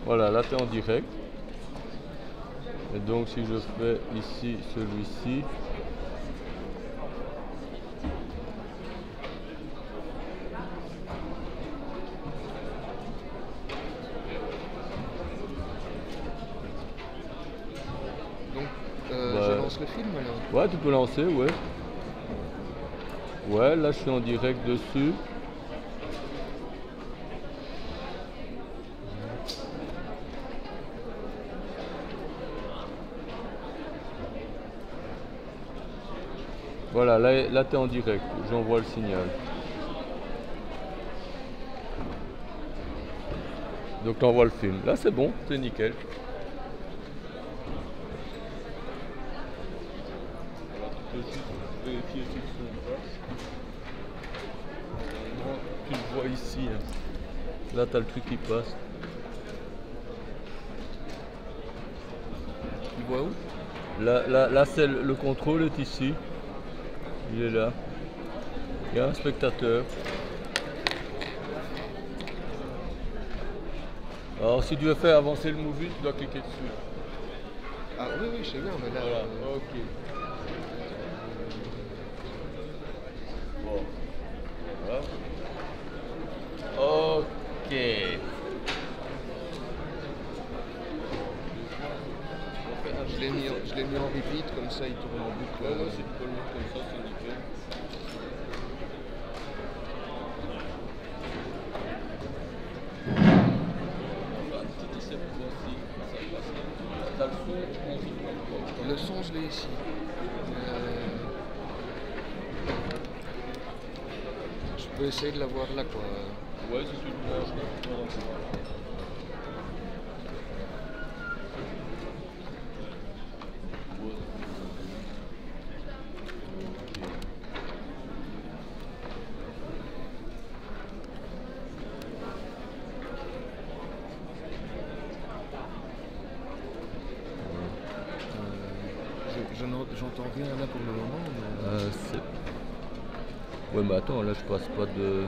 Voilà, là tu es en direct. Et donc si je fais ici celui-ci, Donc, bah, je lance le film alors. ouais, tu peux lancer, ouais. Ouais, là je suis en direct dessus. Voilà, là tu es en direct, j'envoie le signal. Donc tu envoies le film. Là c'est bon, c'est nickel. Alors tu peux juste vérifier si le son passe. Tu le vois ici. Hein. Là tu as le truc qui passe. Tu vois où? Là c'est le contrôle est ici. Il est là. Il y a un spectateur. Alors si tu veux faire avancer le movie, tu dois cliquer dessus. Ah oui, oui, je sais bien, mais là... Voilà, ok. Bon. Voilà. Ok. Je l'ai mis en repeat, comme ça il tourne en boucle. Ouais, si tu peux le mettre comme ça, c'est nickel. Le son, je l'ai ici. Je peux essayer de l'avoir là, quoi. Ouais, si tu le branches là. J'entends rien là pour le moment. Mais... Ouais, mais attends, là je passe pas de.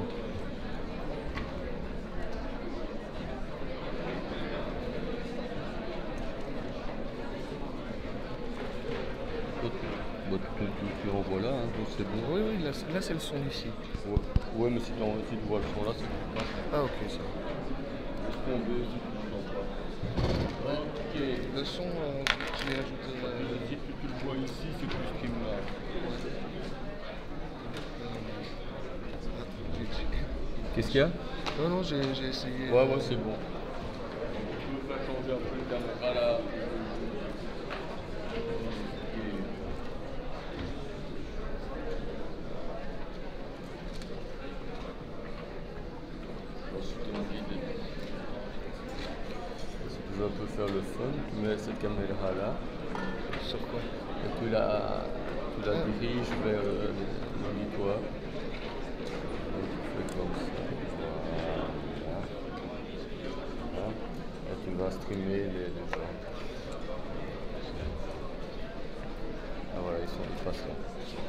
Tu renvoies là, hein, donc c'est bon. Oui, oui, là c'est le son ici. Ouais, mais si tu vois le son là, c'est bon. Ah, ok, ça va. Laisse tomber, si tu ne sens pas. Ok. Le son, je l'ai ajouté. Si tu le vois ici, c'est plus stream là. Qu'est-ce qu'il y a? Non, non, j'ai essayé. Ouais, c'est bon. Tu veux faire changer un peu le caméra là? Si tu veux un peu faire le fun, tu mets cette caméra là. Sur quoi? Et tu la diriges vers l'auditoire. Donc tu fais comme ça. Voilà. Et tu vas streamer les gens. Ah voilà, ils passent là.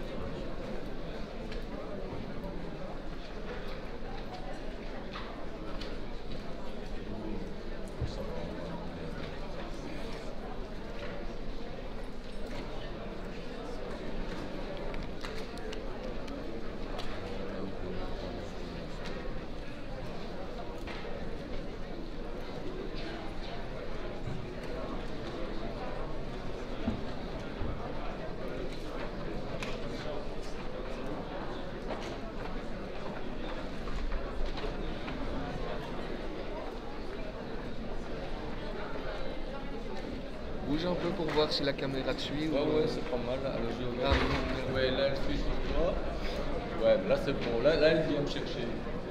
Bouge un peu pour voir si la caméra te suit. Ouais, c'est pas mal. Alors, Ah, oui. ouais, là, elle suit sur toi. Ouais, là, c'est bon. Là, elle vient me chercher.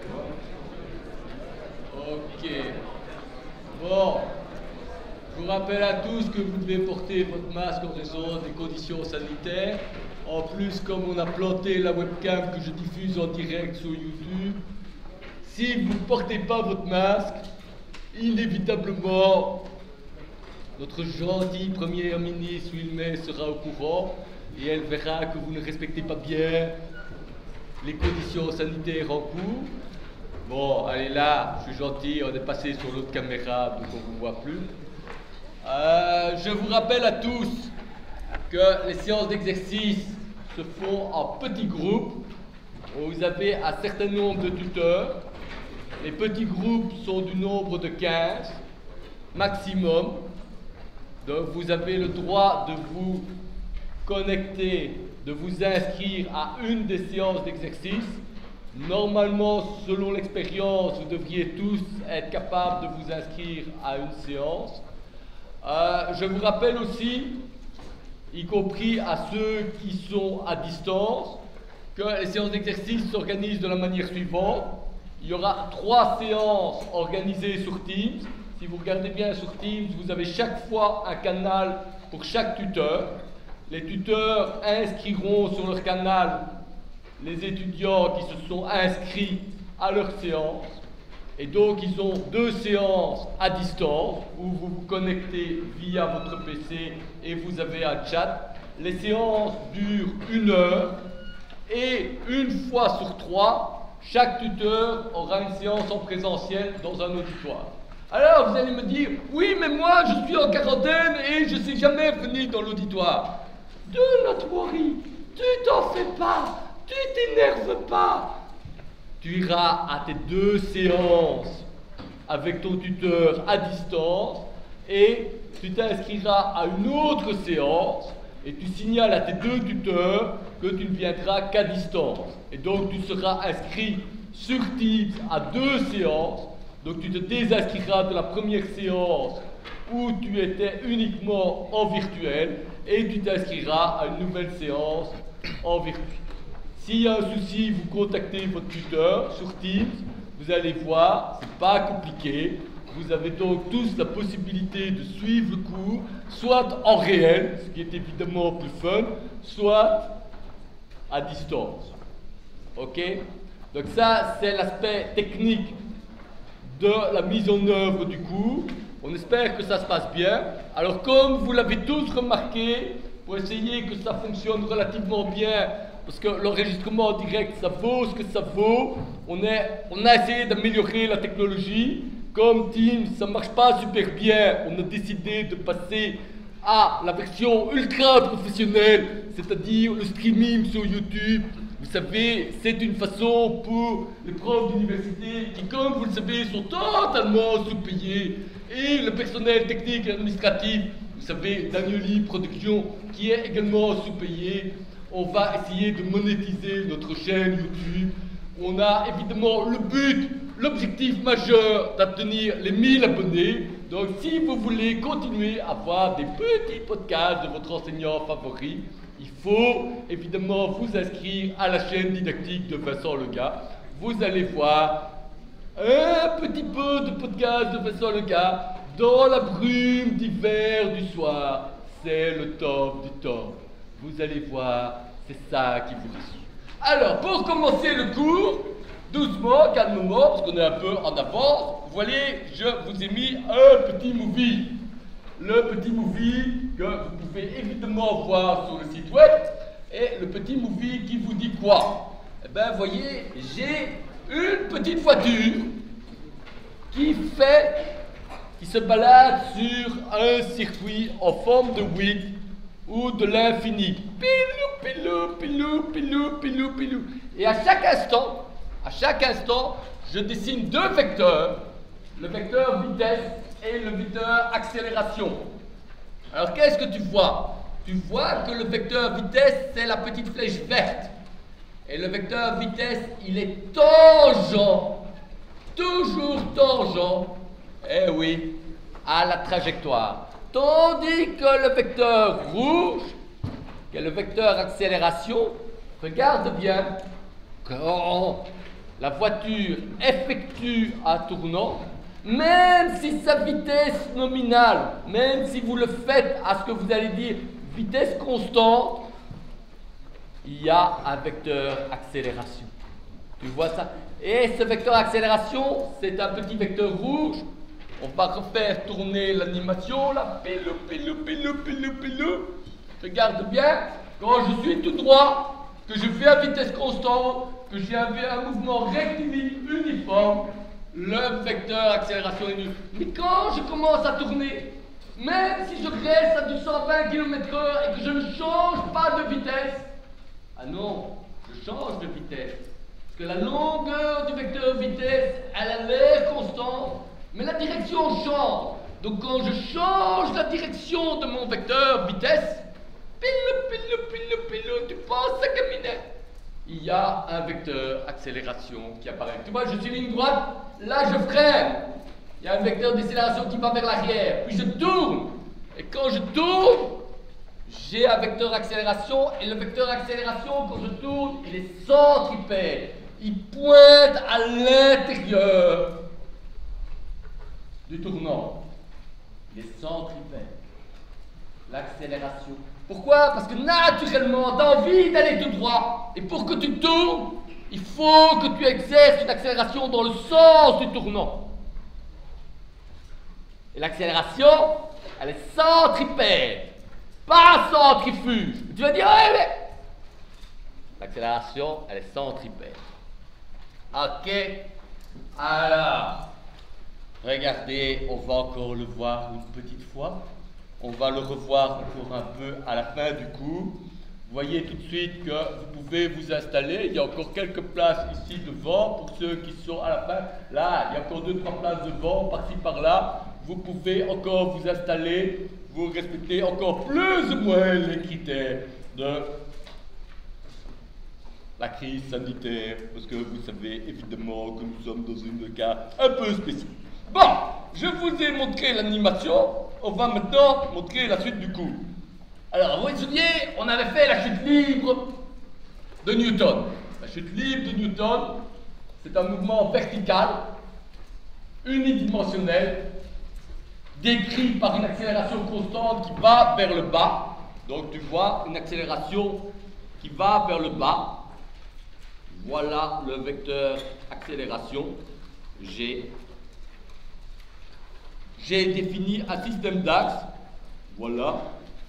Ok. Bon. Je vous rappelle à tous que vous devez porter votre masque en raison des conditions sanitaires. En plus, comme on a planté la webcam que je diffuse en direct sur YouTube, si vous ne portez pas votre masque, inévitablement, notre gentil Premier ministre Wilmé sera au courant et elle verra que vous ne respectez pas bien les conditions sanitaires en cours. Bon, allez là, je suis gentil, on est passé sur l'autre caméra, donc on ne vous voit plus. Je vous rappelle à tous que les séances d'exercice se font en petits groupes. Vous avez un certain nombre de tuteurs. Les petits groupes sont du nombre de 15 maximum. Donc vous avez le droit de vous connecter, de vous inscrire à une des séances d'exercice. Normalement, selon l'expérience, vous devriez tous être capables de vous inscrire à une séance. Je vous rappelle aussi, y compris à ceux qui sont à distance, que les séances d'exercice s'organisent de la manière suivante. Il y aura 3 séances organisées sur Teams. Si vous regardez bien sur Teams, vous avez chaque fois un canal pour chaque tuteur. Les tuteurs inscriront sur leur canal les étudiants qui se sont inscrits à leur séance. Et donc, ils ont 2 séances à distance où vous vous connectez via votre PC et vous avez un chat. Les séances durent 1 heure et une fois sur 3, chaque tuteur aura une séance en présentiel dans un auditoire. Alors, vous allez me dire, oui, mais moi, je suis en quarantaine et je ne sais jamais venir dans l'auditoire. Do not worry, tu t'en fais pas, tu t'énerves pas. Tu iras à tes 2 séances avec ton tuteur à distance et tu t'inscriras à une autre séance et tu signales à tes 2 tuteurs que tu ne viendras qu'à distance. Et donc tu seras inscrit sur Teams à 2 séances. Donc tu te désinscriras de la première séance où tu étais uniquement en virtuel et tu t'inscriras à une nouvelle séance en virtuel. S'il y a un souci, vous contactez votre tuteur sur Teams, vous allez voir, c'est pas compliqué. Vous avez donc tous la possibilité de suivre le cours, soit en réel, ce qui est évidemment plus fun, soit à distance. Ok? Donc ça, c'est l'aspect technique de la mise en œuvre du cours. On espère que ça se passe bien. Alors comme vous l'avez tous remarqué, pour essayer que ça fonctionne relativement bien, parce que l'enregistrement en direct, ça vaut ce que ça vaut. On a essayé d'améliorer la technologie. Comme Teams, ça ne marche pas super bien, on a décidé de passer à la version ultra professionnelle, c'est-à-dire le streaming sur YouTube. Vous savez, c'est une façon pour les profs d'université qui, comme vous le savez, sont totalement sous-payés. Et le personnel technique et administratif, vous savez, Danieli Production, qui est également sous-payé. On va essayer de monétiser notre chaîne YouTube. On a évidemment le but, l'objectif majeur d'obtenir les 1000 abonnés. Donc si vous voulez continuer à voir des petits podcasts de votre enseignant favori, il faut évidemment vous inscrire à la chaîne didactique de Vincent Lega. Vous allez voir un petit peu de podcast de Vincent Lega dans la brume d'hiver du soir. C'est le top du top. Vous allez voir, c'est ça qui vous rassure. Alors, pour commencer le cours, doucement, calmement, parce qu'on est un peu en avance, voilà, je vous ai mis un petit movie. Le petit movie que vous pouvez évidemment voir sur le site web. Et le petit movie qui vous dit quoi? Eh bien, vous voyez, j'ai une petite voiture qui se balade sur un circuit en forme de wig ou de l'infini. Pilou, pilou, pilou, pilou, pilou, pilou. Et à chaque instant, je dessine 2 vecteurs, le vecteur vitesse et le vecteur accélération. Alors qu'est-ce que tu vois? Tu vois que le vecteur vitesse, c'est la petite flèche verte. Et le vecteur vitesse, il est tangent, toujours tangent, eh oui, à la trajectoire. Tandis que le vecteur rouge, qui est le vecteur accélération, regarde bien, quand la voiture effectue un tournant, même si sa vitesse nominale, même si vous le faites à ce que vous allez dire vitesse constante, il y a un vecteur accélération. Tu vois ça? Et ce vecteur accélération, c'est un petit vecteur rouge. On va refaire tourner l'animation là. Pilou, pilou, pilou, pilou, pilou. Regarde bien, quand je suis tout droit, que je fais à vitesse constante, que j'ai un mouvement rectiligne uniforme, le vecteur accélération est nul. Mais quand je commence à tourner, même si je reste à 220 km/h et que je ne change pas de vitesse, ah non, je change de vitesse. Parce que la longueur du vecteur vitesse, elle a l'air constante, mais la direction change. Donc quand je change la direction de mon vecteur vitesse, tu penses à caminer. Il y a un vecteur accélération qui apparaît. Tu vois, je suis ligne droite, là je freine. Il y a un vecteur d'accélération qui va vers l'arrière. Puis je tourne. Et quand je tourne, j'ai un vecteur accélération. Et le vecteur accélération, quand je tourne, il est centripète. Il pointe à l'intérieur du tournant. Il est centripète. L'accélération. Pourquoi? Parce que naturellement, tu as envie d'aller tout droit. Et pour que tu tournes, il faut que tu exerces une accélération dans le sens du tournant. Et l'accélération, elle est centripète, pas centrifuge. Tu vas dire, ouais, mais... L'accélération, elle est centripète. Ok. Alors, regardez, on va encore le voir une petite fois. On va le revoir encore un peu à la fin du cours. Vous voyez tout de suite que vous pouvez vous installer. Il y a encore quelques places ici devant pour ceux qui sont à la fin. Là, il y a encore 2-3 places devant, par-ci, par-là. Vous pouvez encore vous installer. Vous respectez encore plus ou moins les critères de la crise sanitaire. Parce que vous savez évidemment que nous sommes dans un cas un peu spécial. Bon, je vous ai montré l'animation. On va maintenant montrer la suite du cours. Alors, vous vous souvenez, on avait fait la chute libre de Newton. La chute libre de Newton, c'est un mouvement vertical, unidimensionnel, décrit par une accélération constante qui va vers le bas. Donc, tu vois une accélération qui va vers le bas. Voilà le vecteur accélération, G. J'ai défini un système d'axes, voilà,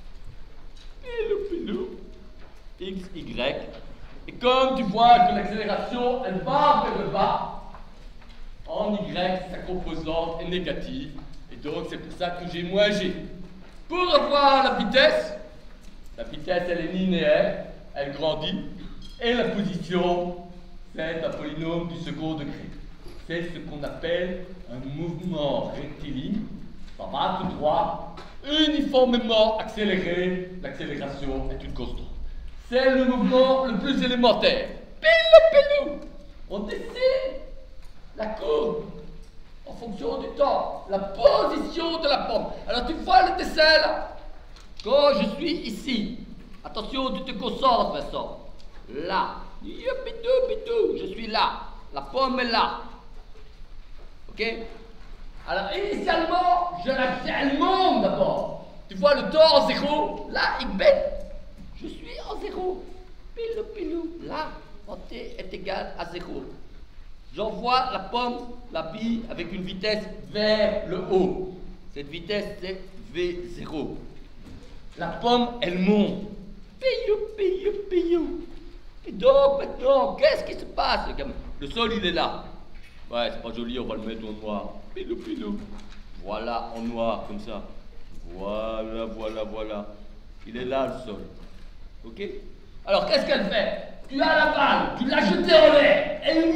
x, y, et comme tu vois que l'accélération, elle va vers le bas, en y, sa composante est négative, et donc c'est pour ça que j'ai moins g. Pour avoir la vitesse, elle est linéaire, elle grandit, et la position, c'est un polynôme du second degré. C'est ce qu'on appelle un mouvement rectiligne, ça va tout droit, uniformément accéléré, l'accélération est une constante. C'est le mouvement le plus élémentaire. Pilou. On dessine la courbe en fonction du temps, la position de la pomme. Alors tu vois le dessin là? Quand je suis ici, attention, tu te concentres, Vincent. Là, je suis là, la pomme est là. Ok? Alors, initialement, elle monte d'abord. Tu vois le temps en zéro, là, il baisse. Je suis en zéro. Pilou. Là, mon t est égal à 0. J'envoie la pomme, la bille, avec une vitesse vers le haut. Cette vitesse, c'est V0. La pomme, elle monte. Pilou. Et donc, maintenant, qu'est-ce qui se passe, gamin? Le sol, il est là. Ouais, c'est pas joli, on va le mettre en noir. Pilou. Voilà, en noir, comme ça. Voilà. Il est là, le sol. Ok? Alors, qu'est-ce qu'elle fait? Tu as la balle, tu l'as jetée en l'air, elle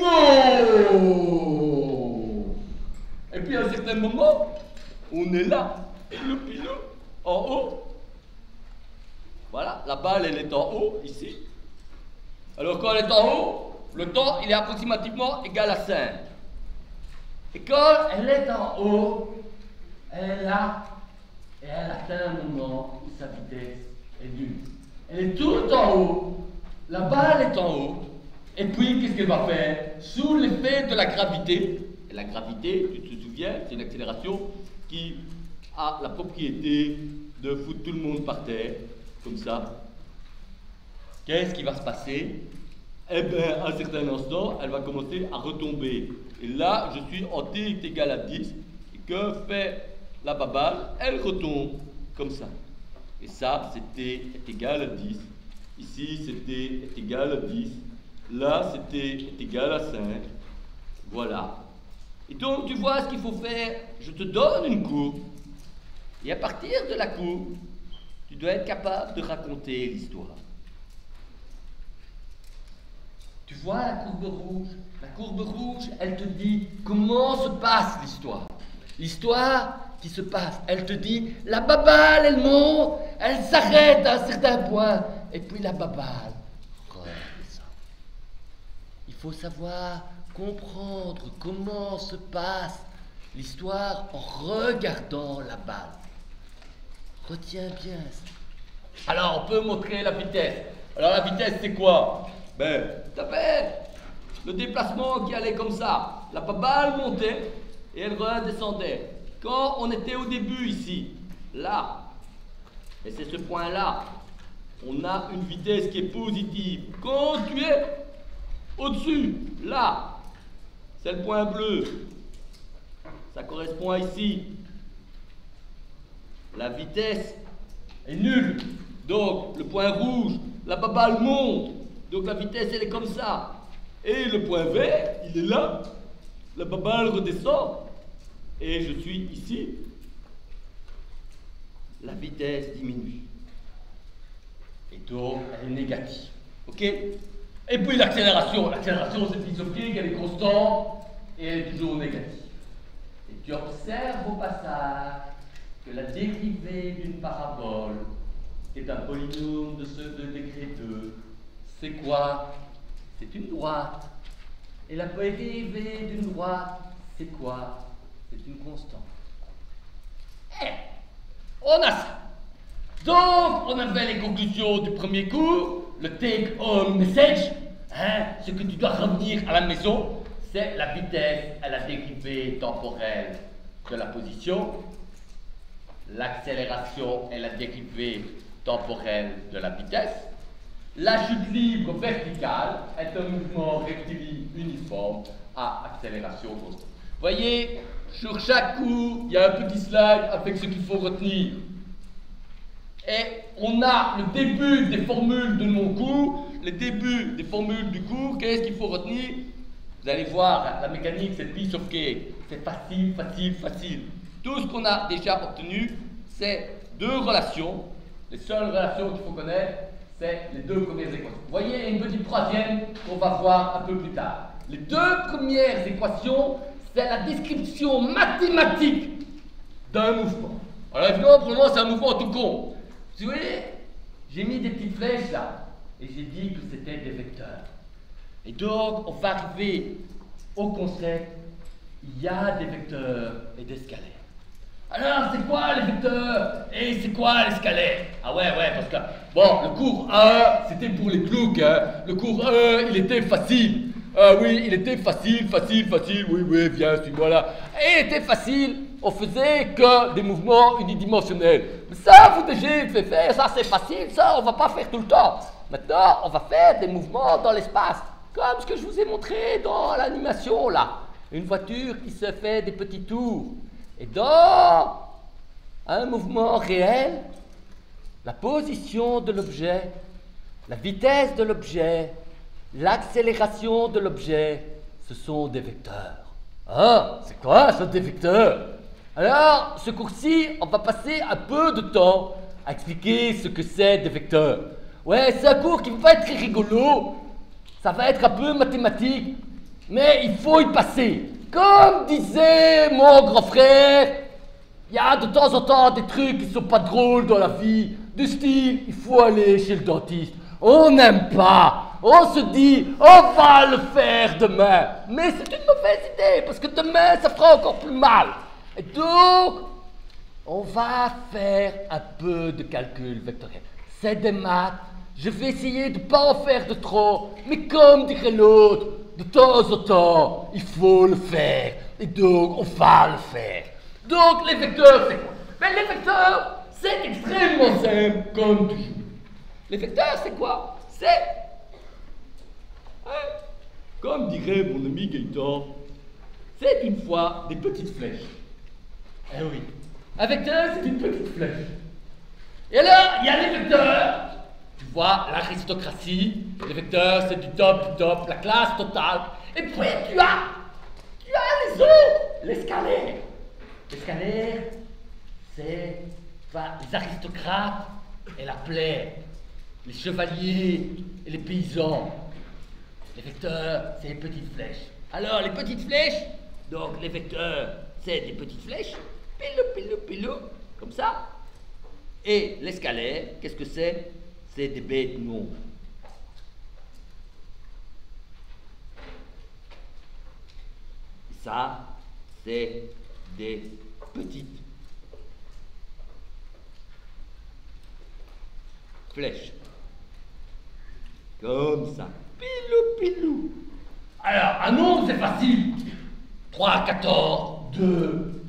monte. Et puis, à un certain moment, on est là, pilou, en haut. Voilà, la balle, elle est en haut, ici. Alors, quand elle est en haut, le temps, il est approximativement égal à 5. Et quand elle est en haut, elle est là, et elle atteint un moment où sa vitesse est nulle. Elle est tout en haut, la balle est en haut, et puis qu'est-ce qu'elle va faire? Sous l'effet de la gravité, et la gravité, tu te souviens, c'est une accélération qui a la propriété de foutre tout le monde par terre, comme ça. Qu'est-ce qui va se passer? Eh bien, à un certain instant, elle va commencer à retomber. Et là, je suis en t est égal à 10. Et que fait la baballe? Elle retombe comme ça. Et ça, c'est t est égal à 10. Ici, c'était est égal à 10. Là, c'était est égal à 5. Voilà. Et donc, tu vois ce qu'il faut faire. Je te donne une courbe. Et à partir de la courbe, tu dois être capable de raconter l'histoire. Tu vois la courbe rouge? La courbe rouge, elle te dit comment se passe l'histoire. L'histoire qui se passe, elle te dit la babale, elle monte, elle s'arrête à un certain point, et puis la babale redescend. Il faut savoir comprendre comment se passe l'histoire en regardant la balle. Retiens bien ça. Alors, on peut montrer la vitesse. Alors, la vitesse, c'est quoi? Ben, t'avais le déplacement qui allait comme ça. La balle montait et elle redescendait. Quand on était au début ici, là, et c'est ce point-là, on a une vitesse qui est positive. Quand tu es au-dessus, là, c'est le point bleu. Ça correspond à ici. La vitesse est nulle. Donc, le point rouge, la balle monte. Donc, la vitesse, elle est comme ça. Et le point vert, il est là. La balle redescend. Et je suis ici. La vitesse diminue. Et donc, elle est négative. OK? Et puis, l'accélération. L'accélération, c'est philosophique, elle est constante. Et elle est toujours négative. Et tu observes au passage que la dérivée d'une parabole, qui est un polynôme de degré 2, c'est quoi? C'est une droite. Et la dérivée d'une droite, c'est quoi? C'est une constante. Eh, on a ça. Donc, on avait les conclusions du premier cours, le take-home message, ce que tu dois revenir à la maison, c'est la vitesse à la dérivée temporelle de la position. L'accélération est la dérivée temporelle de la vitesse. La chute libre verticale est un mouvement rectiligne uniforme à accélération constante. Vous voyez, sur chaque cours, il y a un petit slide avec ce qu'il faut retenir. Et on a le début des formules de mon cours, le début des formules du cours. Qu'est-ce qu'il faut retenir? Vous allez voir, la mécanique, c'est piece of cake. C'est facile, facile, facile. Tout ce qu'on a déjà obtenu, c'est deux relations. Les seules relations qu'il faut connaître, c'est les deux premières équations. Vous voyez, il y a une petite troisième qu'on va voir un peu plus tard. Les deux premières équations, c'est la description mathématique d'un mouvement. Alors évidemment, pour le moment, c'est un mouvement tout con. Vous voyez, j'ai mis des petites flèches là, et j'ai dit que c'était des vecteurs. Et donc, on va arriver au concept, il y a des vecteurs et des scalaires. Alors, c'est quoi les vecteurs et c'est quoi les scalaires? Ah ouais, parce que, bon, le cours 1, c'était pour les cloucs, hein. Le cours 1, il était facile. Ah oui, il était facile, oui, viens, suis-moi là. Et il était facile, on faisait que des mouvements unidimensionnels. Mais ça, vous déjà fait faire, ça c'est facile, ça on va pas faire tout le temps. Maintenant, on va faire des mouvements dans l'espace, comme ce que je vous ai montré dans l'animation là. Une voiture qui se fait des petits tours. Et dans un mouvement réel, la position de l'objet, la vitesse de l'objet, l'accélération de l'objet, ce sont des vecteurs. Ah, c'est quoi ça, des vecteurs? Alors, ce cours-ci, on va passer un peu de temps à expliquer ce que c'est des vecteurs. Ouais, c'est un cours qui ne va pas être très rigolo, ça va être un peu mathématique, mais il faut y passer. Comme disait mon grand frère, il y a de temps en temps des trucs qui ne sont pas drôles dans la vie, du style, il faut aller chez le dentiste. On n'aime pas, on se dit, on va le faire demain. Mais c'est une mauvaise idée, parce que demain, ça fera encore plus mal. Et donc, on va faire un peu de calcul vectoriel. C'est des maths, je vais essayer de ne pas en faire de trop, mais comme dirait l'autre, de temps en temps, il faut le faire. Et donc, on va le faire. Donc, les vecteurs, c'est quoi? Ben, les vecteurs, c'est extrêmement simple, comme toujours. Les vecteurs, c'est quoi? C'est, comme dirait mon ami Gaëtan, c'est une fois des petites flèches. Eh oui, un vecteur, c'est une petite flèche. Et alors, il y a les vecteurs Tu vois, l'aristocratie, les vecteurs, c'est du top, la classe totale. Et puis tu as les autres, les scalaires. Les scalaires, c'est les aristocrates et la plèbe, les chevaliers et les paysans. Les vecteurs, c'est les petites flèches. Alors, les petites flèches, donc les vecteurs, c'est des petites flèches, pilou, comme ça. Et les scalaires, qu'est-ce que c'est? C'est des bêtes nombres. Et ça, c'est des petites flèches. Comme ça. Pilou. Alors, un nombre, c'est facile. 3, 14, 2,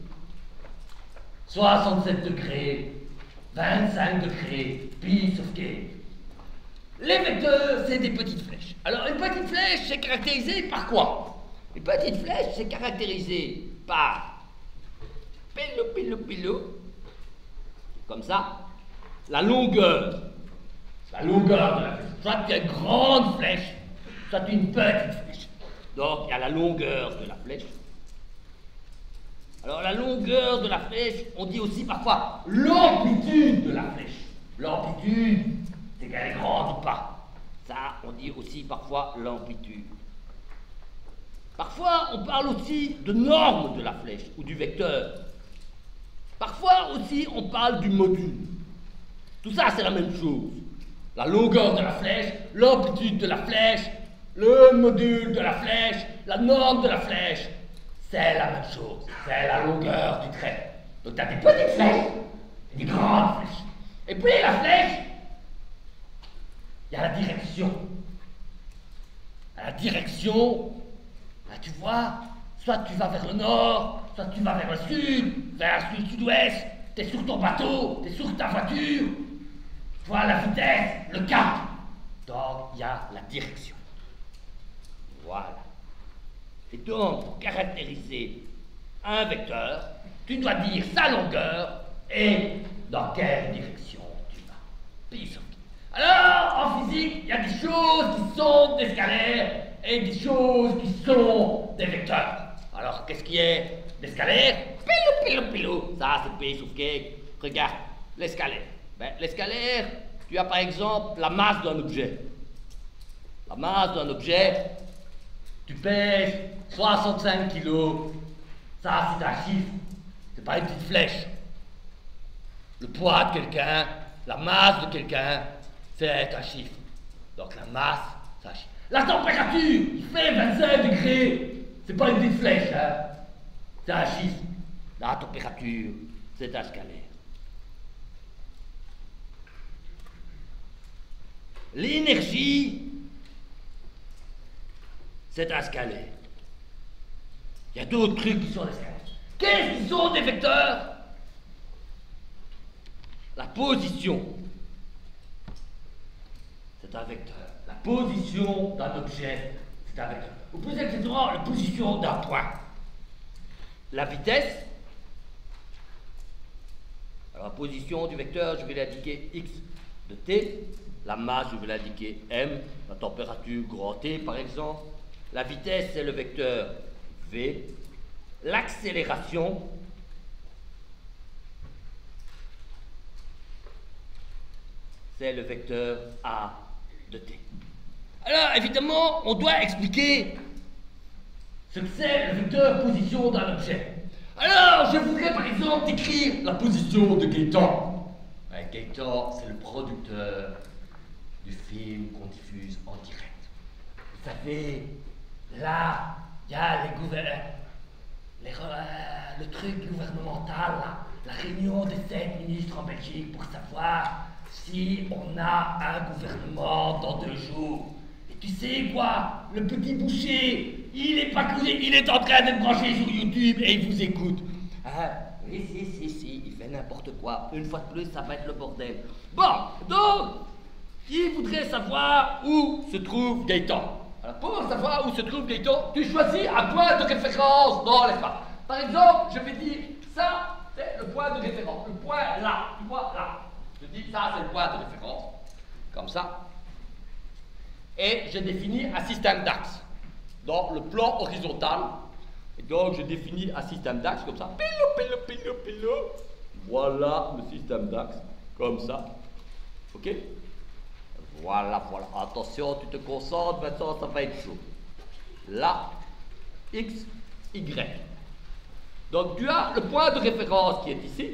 67 degrés, 25 degrés, piece of cake. Les vecteurs, c'est des petites flèches. Alors, une petite flèche, c'est caractérisé par quoi? Une petite flèche, c'est caractérisé par pilou, comme ça, la longueur de la flèche. Soit tu as une grande flèche, soit tu as une petite flèche. Donc, il y a la longueur de la flèche. Alors, la longueur de la flèche, on dit aussi parfois l'amplitude de la flèche. L'amplitude, c'est qu'elle est grande ou pas. Ça, on dit aussi parfois l'amplitude. Parfois, on parle aussi de norme de la flèche ou du vecteur. Parfois aussi, on parle du module. Tout ça, c'est la même chose. La longueur de la flèche, l'amplitude de la flèche, le module de la flèche, la norme de la flèche, c'est la même chose. C'est la longueur du trait. Donc, tu as des petites flèches et des grandes flèches. Et puis, la flèche, il y a la direction. La direction, là, tu vois, soit tu vas vers le nord, soit tu vas vers le sud, vers le sud-ouest, tu es sur ton bateau, tu es sur ta voiture, tu vois la vitesse, le cap. Donc, il y a la direction. Voilà. Et donc, pour caractériser un vecteur, tu dois dire sa longueur et dans quelle direction tu vas. Piece of cake. Alors, en physique, il y a des choses qui sont des scalaires et des choses qui sont des vecteurs. Alors, qu'est-ce qui est des scalaires? Pilou. Ça, c'est piece of cake. Regarde, les scalaires. Ben, les scalaires, tu as par exemple la masse d'un objet. La masse d'un objet, tu pèses 65 kilos. Ça, c'est un chiffre. C'est pas une petite flèche. Le poids de quelqu'un, la masse de quelqu'un, c'est un chiffre. Donc la masse, c'est un chiffre. La température, il fait 25 degrés. C'est pas une petite flèche, hein. C'est un chiffre. La température, c'est un scalaire. L'énergie, c'est un scalaire. Il y a d'autres trucs qui sont des scalaires. Qu'est-ce qui sont des vecteurs? La position, c'est un vecteur. La position d'un objet, c'est un vecteur. Ou plus exactement, la position d'un point. La vitesse, alors la position du vecteur, je vais l'indiquer x de t. La masse, je vais l'indiquer m. La température, grand T, par exemple. La vitesse, c'est le vecteur v. L'accélération, c'est le vecteur a de t. Alors, évidemment, on doit expliquer ce que c'est le vecteur position d'un objet. Alors, je voudrais par exemple décrire la position de Gaëtan. Ouais, Gaëtan, c'est le producteur du film qu'on diffuse en direct. Vous savez, là, il y a le truc gouvernemental, là, la réunion des 7 ministres en Belgique pour savoir si on a un gouvernement dans 2 jours. Et tu sais quoi, le petit boucher, il est pas couché, il est en train d'être branché sur YouTube et il vous écoute. Ah, oui, si, il fait n'importe quoi. Une fois de plus, ça va être le bordel. Bon, donc, qui voudrait savoir où se trouve Gaëtan? Alors, pour savoir où se trouve Gaëtan, tu choisis un point de référence dans l'espace. Par exemple, je vais dire, ça, c'est le point de référence. Le point là, tu vois, là. Je dis, ça, c'est le point de référence. comme ça. Et je définis un système d'axes dans le plan horizontal. Et donc je définis un système d'axes comme ça. Pilou. Voilà le système d'axes, comme ça. Ok? Voilà. Attention, tu te concentres, maintenant ça va être chaud. Là, X, Y. Donc tu as le point de référence qui est ici.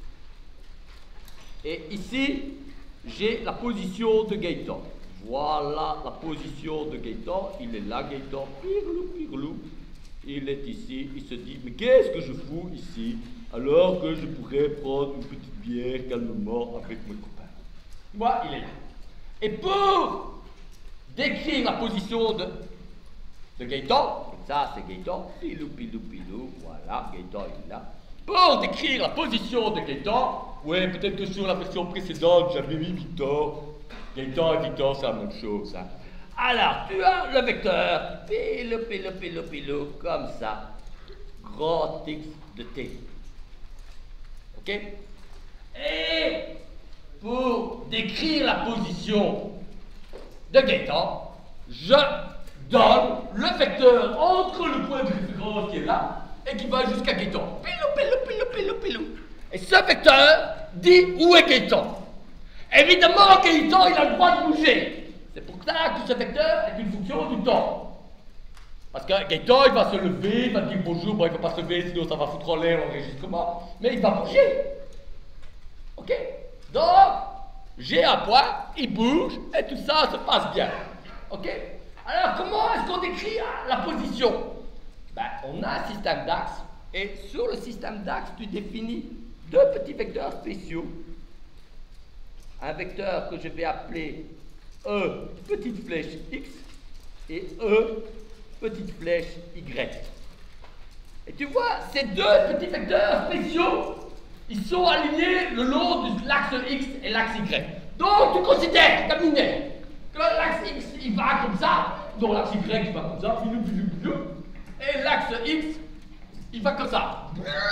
Et ici, j'ai la position de Gaëtan. Voilà la position de Gaëtan. Il est là, Gaëtan. Pirlou. Il est ici. Il se dit, mais qu'est-ce que je fous ici alors que je pourrais prendre une petite bière calmement avec mes copains? Moi, il est là. Et pour décrire la position de Gaëtan, ça c'est Gaëtan, pilou, voilà, Gaëtan il est là. Pour décrire la position de Gaëtan, ouais, peut-être que sur la version précédente, j'avais mis Victor. Gaëtan et Victor, c'est la même chose. Hein. Alors, tu as le vecteur, pilou, comme ça, grand X de T. Ok? Et pour décrire la position de Gaëtan, je donne le vecteur entre le point de référence qui est là et qui va jusqu'à Gaëtan. Pilou. Et ce vecteur dit où est Gaëtan. Évidemment, Gaëtan, il a le droit de bouger. C'est pour ça que ce vecteur est une fonction du temps. Parce que Gaëtan, il va se lever, il va dire bonjour, bon, il ne va pas se lever, sinon ça va foutre en l'air l'enregistrement, mais il va bouger. Ok? Donc, j'ai un point, il bouge, et tout ça se passe bien. Ok? Alors, comment est-ce qu'on décrit la position? Ben, on a un système d'axes, et sur le système d'axes, tu définis deux petits vecteurs spéciaux. Un vecteur que je vais appeler E, petite flèche X, et E, petite flèche Y. Et tu vois, ces deux petits vecteurs spéciaux, ils sont alignés le long de l'axe X et l'axe Y. Donc, tu considères, terminé, que l'axe X, il va comme ça, donc l'axe Y, il va comme ça, et l'axe X, il va comme ça.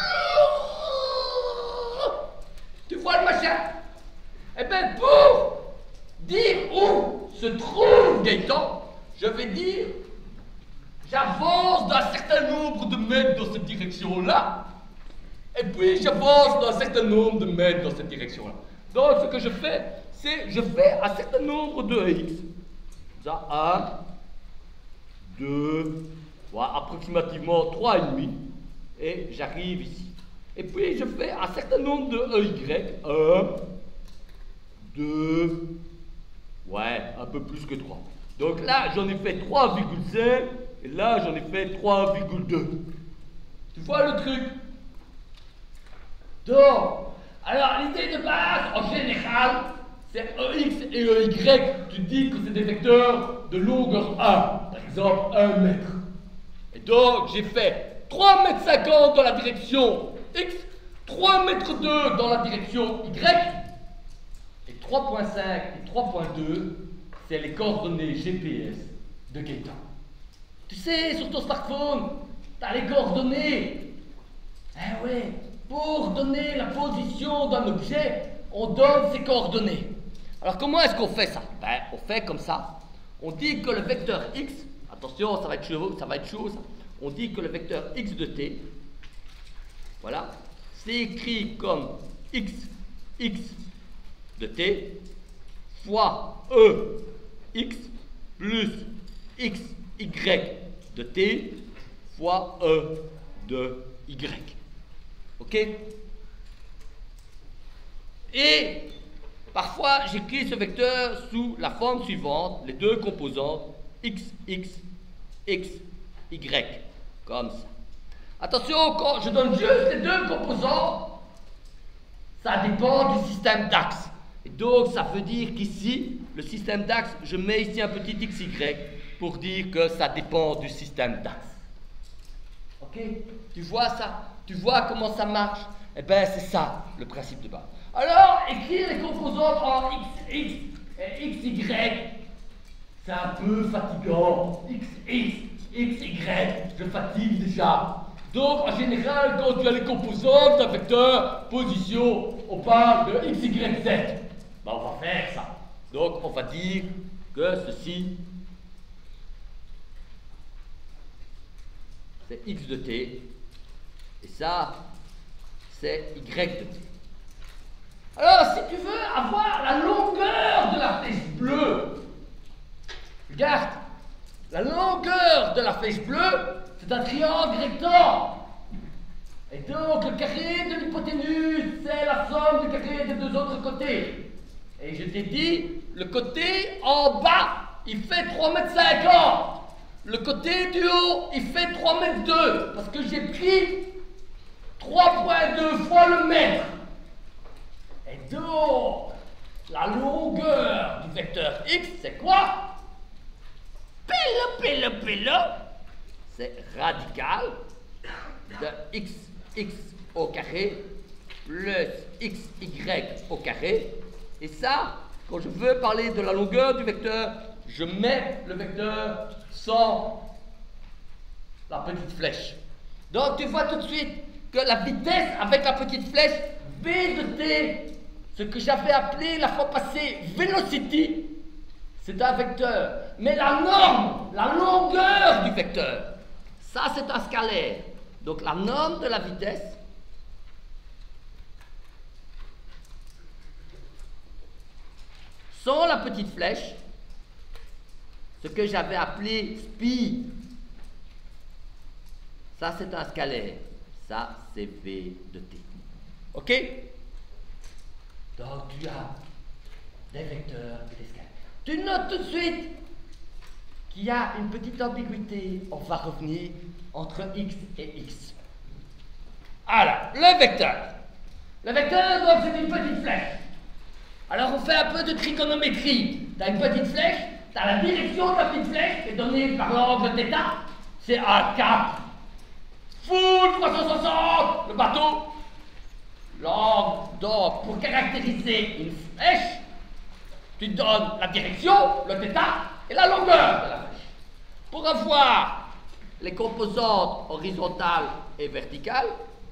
Tu vois le machin? Eh bien, pour dire où se trouve Gaëtan, je vais dire, j'avance d'un certain nombre de mètres dans cette direction-là, et puis j'avance d'un certain nombre de mètres dans cette direction-là. Donc, ce que je fais, c'est, je fais un certain nombre de X. Ça, 1, 2, voilà, approximativement 3,5, et j'arrive ici. Et puis, je fais un certain nombre de EY, 1, 2, ouais, un peu plus que 3. Donc là, j'en ai fait 3,5, et là, j'en ai fait 3,2. Tu vois le truc? Donc, alors l'idée de base, en général, c'est EX et EY, tu dis que c'est des vecteurs de longueur 1, par exemple 1 mètre. Et donc, j'ai fait 3,50 m dans la direction X, 3,2 m dans la direction Y, et 3,5 et 3,2, c'est les coordonnées GPS de Gaëtan. Tu sais, sur ton smartphone, tu as les coordonnées. Eh ouais, pour donner la position d'un objet, on donne ses coordonnées. Alors comment est-ce qu'on fait ça? Ben, on fait comme ça. On dit que le vecteur X, attention, ça va être chaud, ça. On dit que le vecteur X de T, voilà, c'est écrit comme X de T fois X plus XY de T fois de Y. Ok? Et parfois, j'écris ce vecteur sous la forme suivante, les deux composantes X, Y, comme ça. Attention, quand je donne juste les deux composantes, ça dépend du système d'axe. Et donc, ça veut dire qu'ici, le système d'axe, je mets ici un petit XY pour dire que ça dépend du système d'axe. Ok? Tu vois ça? Tu vois comment ça marche? Eh bien, c'est ça, le principe de base. Alors, écrire les composantes en XX et XY, c'est un peu fatigant. XY, je fatigue déjà. Donc, en général, quand tu as les composantes d'un vecteur, position, on parle de XYZ. Ben, on va faire ça. Donc on va dire que ceci, c'est x de t, et ça, c'est y de t. Alors, si tu veux avoir la longueur de la flèche bleue, regarde, la longueur de la flèche bleue, c'est un triangle rectangle. Et donc, le carré de l'hypoténuse, c'est la somme du carré des deux autres côtés. Et je t'ai dit, le côté en bas, il fait 3,50 m. Le côté du haut, il fait 3,2 m. Parce que j'ai pris 3,2 fois le mètre. Et donc, la longueur du vecteur x, c'est quoi? Pile, c'est radical de x au carré plus xy au carré. Et ça, quand je veux parler de la longueur du vecteur, je mets le vecteur sans la petite flèche. Donc tu vois tout de suite que la vitesse avec la petite flèche v de t, ce que j'avais appelé la fois passée velocity, c'est un vecteur. Mais la norme, la longueur du vecteur, ça c'est un scalaire. Donc la norme de la vitesse, sans la petite flèche, ce que j'avais appelé speed, ça c'est un scalaire. Ça c'est v de t. Ok? Donc tu as des vecteurs et des scalaires. Tu notes tout de suite qu'il y a une petite ambiguïté. On va revenir entre x et x. Alors, le vecteur. Le vecteur, donc, c'est une petite flèche. Alors, on fait un peu de trigonométrie. Tu as une petite flèche, tu as la direction de la petite flèche, qui est donnée par l'angle θ. C'est un cap. Full 360, le bateau. L'angle, donc, pour caractériser une flèche, tu donnes la direction, le θ, et la longueur de la flèche. Pour avoir les composantes horizontales et verticales,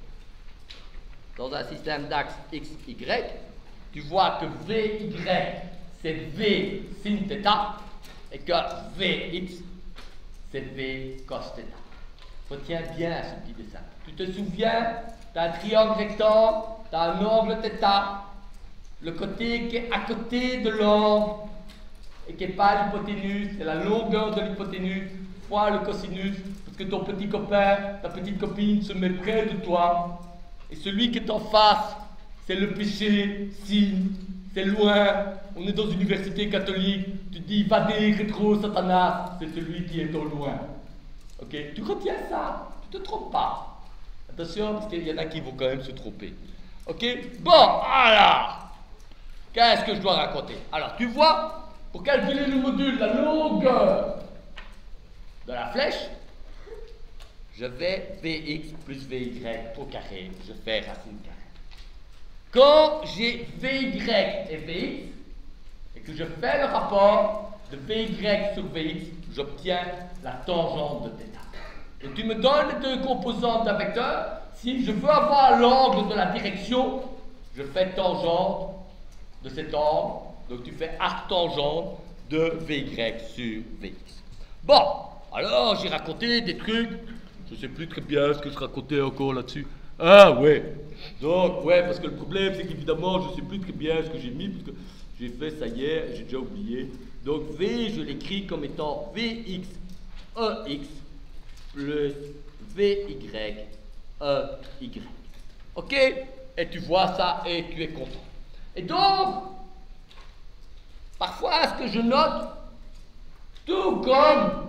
dans un système d'axe x, y, tu vois que vy, c'est v sin θ, et que vx, c'est v cos θ. Retiens bien ce petit dessin. Tu te souviens, tu as un triangle rectangle, tu as un angle θ, le côté qui est à côté de l'angle et qui n'est pas l'hypoténuse, c'est la longueur de l'hypoténuse fois le cosinus, parce que ton petit copain, ta petite copine se met près de toi, et celui qui est en face, c'est le péché, sin, c'est loin, on est dans une université catholique, tu dis vadé, rétro, satanas, c'est celui qui est au loin. Ok, tu retiens ça, tu ne te trompes pas. Attention, parce qu'il y en a qui vont quand même se tromper. Ok, bon, alors, qu'est-ce que je dois raconter? Alors, tu vois, pour calculer le module, la longueur de la flèche, je vais Vx plus Vy au carré, je fais racine carrée. Quand j'ai Vy et Vx, et que je fais le rapport de Vy sur Vx, j'obtiens la tangente de θ. Et tu me donnes les deux composantes d'un vecteur. Si je veux avoir l'angle de la direction, je fais tangente de cet angle. Donc tu fais arc tangente de Vy sur Vx. Bon, alors j'ai raconté des trucs. Je ne sais plus très bien ce que je racontais encore là-dessus. Ah ouais. Donc ouais, parce que le problème c'est qu'évidemment je ne sais plus très bien ce que j'ai mis, parce que j'ai fait ça hier, j'ai déjà oublié. Donc V, je l'écris comme étant Vx Ex plus Vy Ey. Ok? Et tu vois ça et tu es content. Et donc, parfois, ce que je note, tout comme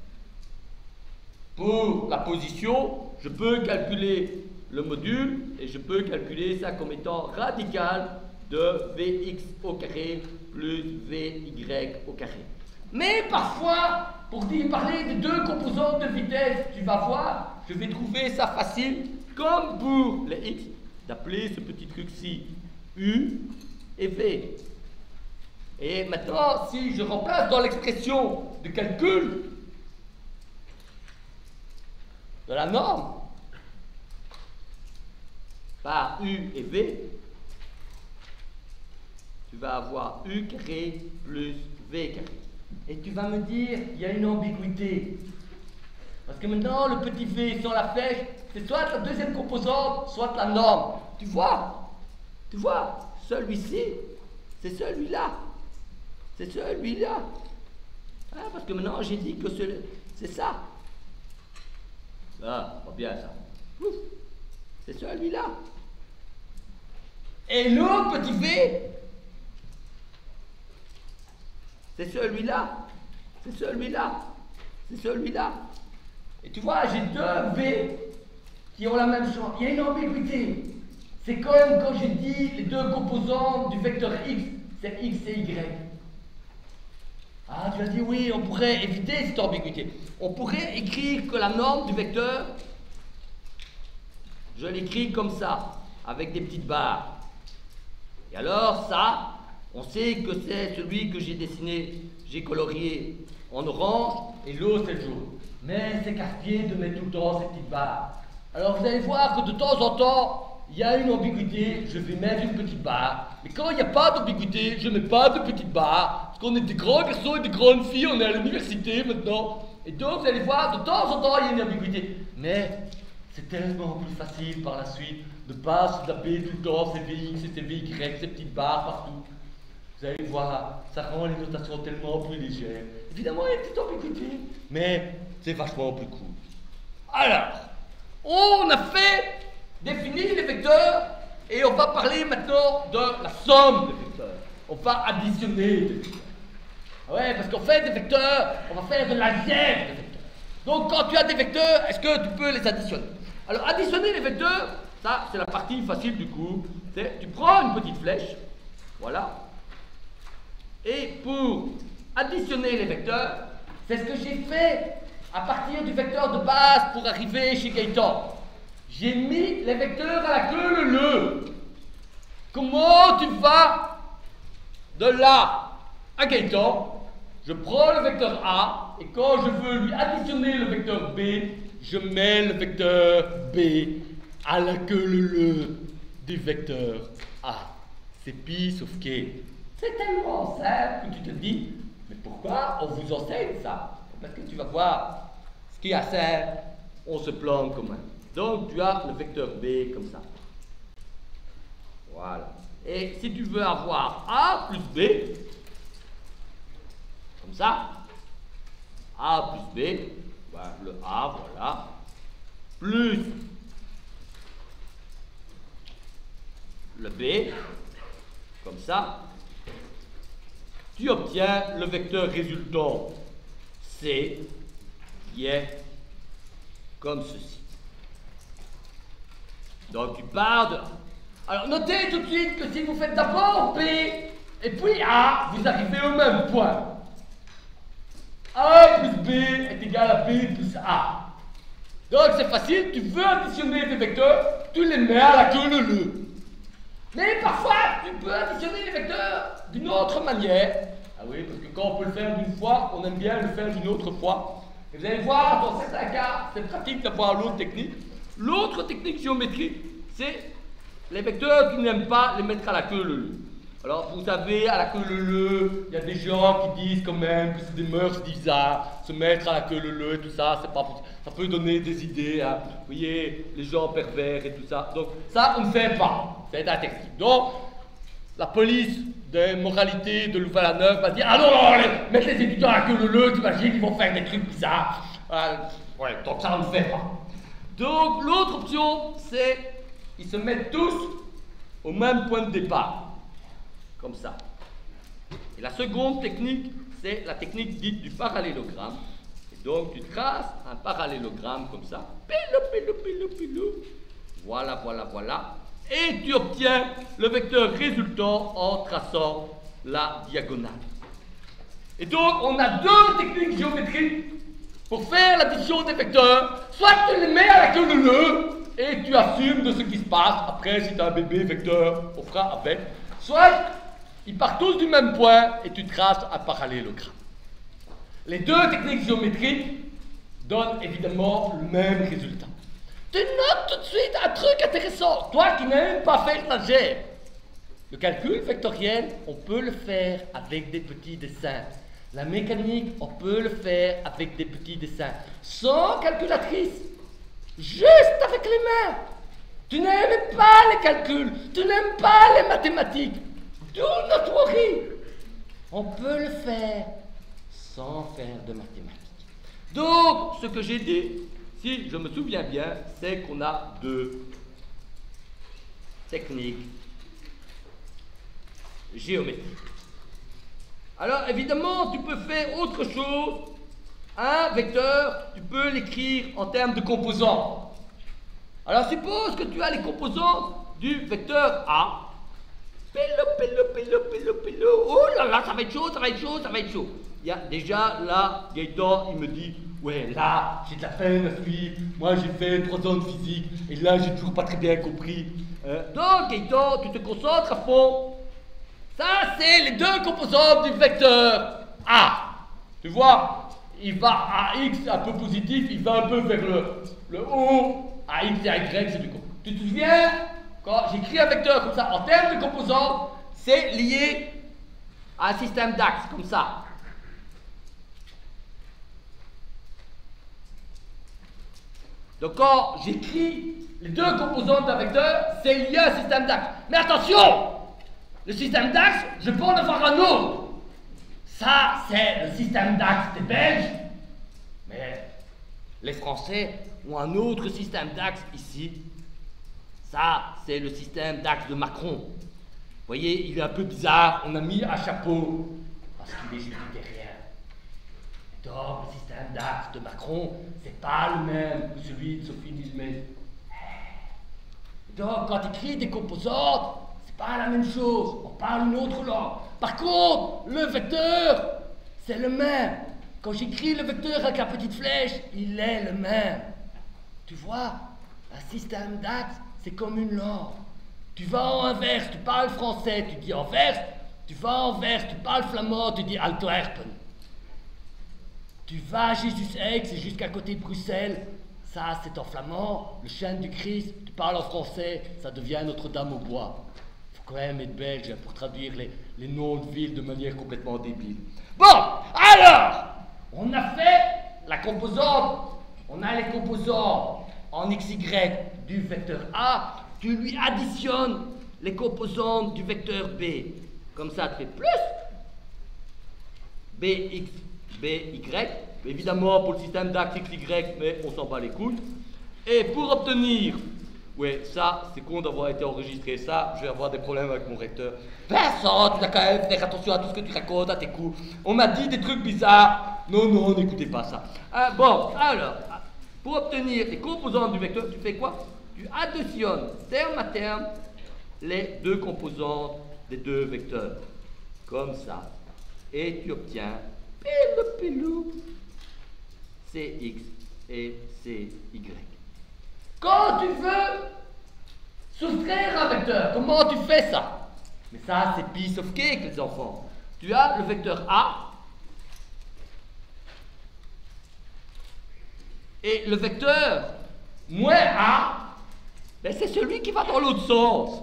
pour la position, je peux calculer le module et je peux calculer ça comme étant radical de Vx au carré plus Vy au carré. Mais parfois, pour parler de deux composantes de vitesse, tu vas voir, je vais trouver ça facile, comme pour les x, d'appeler ce petit truc-ci U et V. Et maintenant, si je remplace dans l'expression de calcul de la norme par U et V, tu vas avoir U carré plus V carré. Et tu vas me dire, il y a une ambiguïté. Parce que maintenant, le petit V sur la flèche, c'est soit la deuxième composante, soit la norme. Tu vois, celui-ci, c'est celui-là. C'est celui-là. Hein, parce que maintenant, j'ai dit que c'est ça. Ah, pas bien ça. Ouf, c'est celui-là. Et l'autre petit V, c'est celui-là. C'est celui-là. C'est celui-là. Et tu vois, j'ai deux V qui ont la même chose. Il y a une ambiguïté. C'est comme quand j'ai dit les deux composantes du vecteur X, c'est X et Y. Ah, tu as dit oui, on pourrait éviter cette ambiguïté. On pourrait écrire que la norme du vecteur, je l'écris comme ça, avec des petites barres. Et alors ça, on sait que c'est celui que j'ai dessiné, j'ai colorié en orange, et l'autre c'est le jaune. Mais c'est casse-pied de mettre tout le temps ces petites barres. Alors vous allez voir que de temps en temps, il y a une ambiguïté, je vais mettre une petite barre. Mais quand il n'y a pas d'ambiguïté, je ne mets pas de petite barre. Parce qu'on est des grands garçons et des grandes filles, on est à l'université maintenant. Et donc vous allez voir, de temps en temps, il y a une ambiguïté. Mais c'est tellement plus facile par la suite de ne pas se taper tout le temps ces VX et ces VY, ces petites barres partout. Vous allez voir, ça rend les notations tellement plus légères. Évidemment, il y a une petite ambiguïté, mais c'est vachement plus cool. Alors, on a fait définir les vecteurs et on va parler maintenant de la somme des vecteurs. On va additionner les vecteurs. Ouais, parce qu'on fait des vecteurs, on va faire de l'algèbre des vecteurs. Donc, quand tu as des vecteurs, est-ce que tu peux les additionner? Alors, additionner les vecteurs, ça, c'est la partie facile du coup. Tu prends une petite flèche, voilà. Et pour additionner les vecteurs, c'est ce que j'ai fait à partir du vecteur de base pour arriver chez Gaëtan. J'ai mis les vecteurs à la queue leu. Comment tu vas de là à Gaëtan? Je prends le vecteur A et quand je veux lui additionner le vecteur B, je mets le vecteur B à la queue leu du vecteur A. C'est pi sauf que c'est tellement simple que tu te dis, mais pourquoi on vous enseigne ça? Parce que tu vas voir, ce qui est assez simple, on se plante comme un. Donc tu as le vecteur B comme ça. Voilà. Et si tu veux avoir A plus B, comme ça, A plus B, ben, le A, voilà, plus le B, comme ça, tu obtiens le vecteur résultant C qui est comme ceci. Donc tu pars de... Alors notez tout de suite que si vous faites d'abord B et puis A, vous arrivez au même point. A plus B est égal à B plus A. Donc c'est facile, tu veux additionner des vecteurs, tu les mets à la queue leu. Mais parfois, tu peux additionner les vecteurs d'une autre manière. Ah oui, parce que quand on peut le faire d'une fois, on aime bien le faire d'une autre fois. Et vous allez voir, dans certains cas, c'est pratique d'avoir l'autre technique. L'autre technique géométrique, c'est les vecteurs qui n'aiment pas les mettre à la queue leu. Alors, vous savez, à la queue leu, il y a des gens qui disent quand même que c'est des mœurs bizarres, se mettre à la queue leu et tout ça, c'est pas possible. Ça peut donner des idées, hein. Vous voyez, les gens pervers et tout ça. Donc, ça, on ne fait pas. C'est interdit. Donc, la police des moralités de Louvain-la-Neuve va dire: ah non, non, mettez les étudiants à la queue leu, t'imagines, ils vont faire des trucs bizarres. Ouais, donc ça, on ne fait pas. Donc, l'autre option, c'est ils se mettent tous au même point de départ. Comme ça. Et la seconde technique, c'est la technique dite du parallélogramme. Et donc, tu traces un parallélogramme comme ça. Pilou, pilou, pilou, pilou. Voilà, voilà, voilà. Et tu obtiens le vecteur résultant en traçant la diagonale. Et donc, on a deux techniques géométriques pour faire l'addition des vecteurs. Soit tu les mets à la queue leu et tu assumes de ce qui se passe. Après, si tu as un bébé vecteur, on fera avec. Soit ils partent tous du même point et tu traces un parallélogramme. Les deux techniques géométriques donnent évidemment le même résultat. Tu notes tout de suite un truc intéressant. Toi qui n'as même pas fait l'algèbre, Le calcul vectoriel, on peut le faire avec des petits dessins. La mécanique, on peut le faire avec des petits dessins. Sans calculatrice. Juste avec les mains. Tu n'aimes pas les calculs. Tu n'aimes pas les mathématiques. Do not worry. On peut le faire sans faire de mathématiques. Donc, ce que j'ai dit, si je me souviens bien, c'est qu'on a deux techniques géométriques. Alors, évidemment, tu peux faire autre chose. Un vecteur, tu peux l'écrire en termes de composants. Alors, suppose que tu as les composants du vecteur A. Oh là là, ça va être chaud, ça va être chaud, ça va être chaud. Il y a déjà là, Gaëtan, il me dit, ouais, là, j'ai de la peine à suivre. Moi, j'ai fait 3 ans de physique, et là, j'ai toujours pas très bien compris. Donc, Gaëtan, tu te concentres à fond. Ça, c'est les deux composantes du vecteur A. Tu vois, il va à X un peu positif, il va un peu vers le haut. À X et à Y, c'est du coup. Tu te souviens, quand j'écris un vecteur comme ça, en termes de composantes, c'est lié à un système d'axes, comme ça. Donc quand j'écris les deux composantes d'un vecteur, c'est lié à un système d'axes. Mais attention! Le système d'axes, je peux en avoir un autre. Ça, c'est le système d'axes des Belges. Mais les Français ont un autre système d'axes ici. Ça, c'est le système d'axes de Macron. Vous voyez, il est un peu bizarre. On a mis un chapeau parce qu'il est jupitérien. Donc, le système d'axes de Macron, c'est pas le même que celui de Sophie Nilmet. Donc, quand tu écris des composantes, pas la même chose, on parle une autre langue. Par contre, le vecteur, c'est le même. Quand j'écris le vecteur avec la petite flèche, il est le même. Tu vois, un système d'axes, c'est comme une langue. Tu vas en Anvers, tu parles français, tu dis Anvers. Tu vas en Anvers, tu parles flamand, tu dis Antwerpen. Tu vas à Jésus-Aix, c'est jusqu'à côté de Bruxelles. Ça, c'est en flamand. Le chêne du Christ, tu parles en français, ça devient Notre-Dame-au-Bois. Quand même être belge pour traduire les noms de villes de manière complètement débile. Bon, alors, on a fait la composante, on a les composants en XY du vecteur A, tu lui additionnes les composantes du vecteur B. Comme ça, tu fais plus BX, BY, évidemment pour le système d'axe XY, mais on s'en bat les couilles. Et pour obtenir... Oui, ça, c'est con d'avoir été enregistré. Ça, je vais avoir des problèmes avec mon recteur. Vincent, tu dois quand même faire attention à tout ce que tu racontes à tes coups. On m'a dit des trucs bizarres. Non, n'écoutez pas ça. Bon, alors, pour obtenir les composantes du vecteur, tu fais quoi? Tu additionnes terme à terme les deux composantes des deux vecteurs. Comme ça. Et tu obtiens pilou, CX et CY. Quand tu veux soustraire un vecteur, comment tu fais ça? Mais ça, c'est piece of cake, les enfants. Tu as le vecteur A et le vecteur moins A, ben c'est celui qui va dans l'autre sens.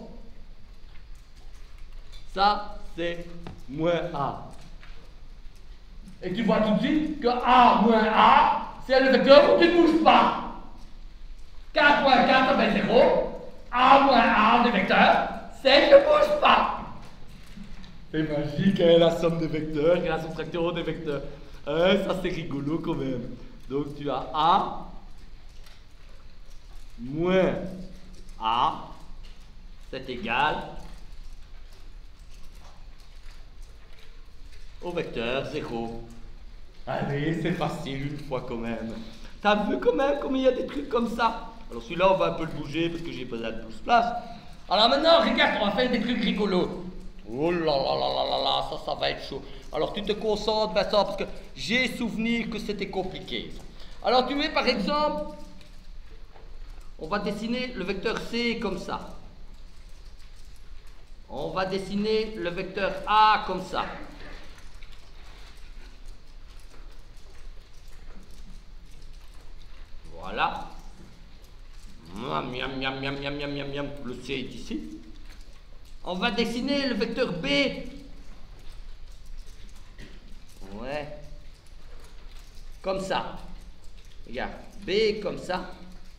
Ça, c'est moins A. Et tu vois tout de suite que A moins A, c'est le vecteur où tu ne bouges pas. 4 moins 4, ça fait 0. A moins A des vecteurs, c'est je ne bouge pas. C'est magique, hein, la somme des vecteurs et la soustraction des vecteurs. Ça, c'est rigolo quand même. Donc, tu as A moins A, c'est égal au vecteur 0. Allez, c'est facile une fois quand même. T'as vu quand même comme il y a des trucs comme ça? Alors celui-là, on va un peu le bouger parce que j'ai besoin de plus de place. Alors maintenant, regarde, on va faire des trucs rigolos. Oh là là là là là là, ça va être chaud. Alors tu te concentres, Vincent, parce que j'ai souvenir que c'était compliqué. Alors tu mets par exemple, on va dessiner le vecteur C comme ça. On va dessiner le vecteur A comme ça. Voilà. Miam, miam, miam, miam, miam, miam, miam. Le C est ici. On va dessiner le vecteur B. Ouais. Comme ça. Regarde, B comme ça.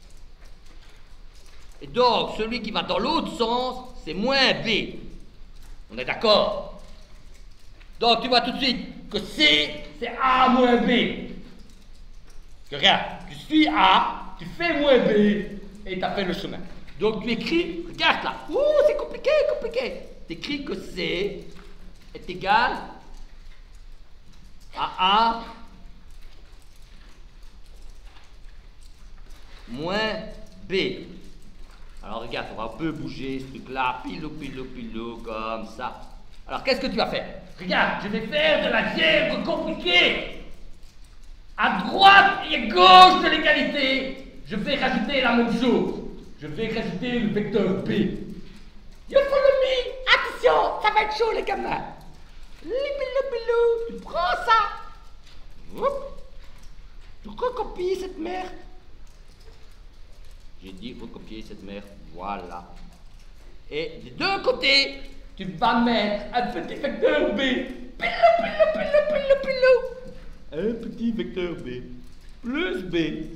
Et donc, celui qui va dans l'autre sens, c'est moins B. On est d'accord? Donc, tu vois tout de suite que C, c'est A moins B. Que regarde, tu suis A, tu fais moins B, et tu as fait le chemin. Donc, tu écris, regarde là. Ouh, c'est compliqué, compliqué. Tu écris que C est égal à A moins B. Alors regarde, on va un peu bouger ce truc-là, pilou, pilou, pilou, comme ça. Alors qu'est-ce que tu vas faire? Regarde, je vais faire de l'algèbre compliquée. À droite et à gauche de l'égalité, je vais rajouter la même chose. Je vais rajouter le vecteur B. You follow me? Attention, ça va être chaud les gamins. Pilou, pilou, tu prends ça. Hop. Tu recopies cette merde. J'ai dit recopier cette merde, voilà. Et des deux côtés, tu vas mettre un petit vecteur B. Pilou, pilou, pilou, pilou, pilou. Un petit vecteur B. Plus B.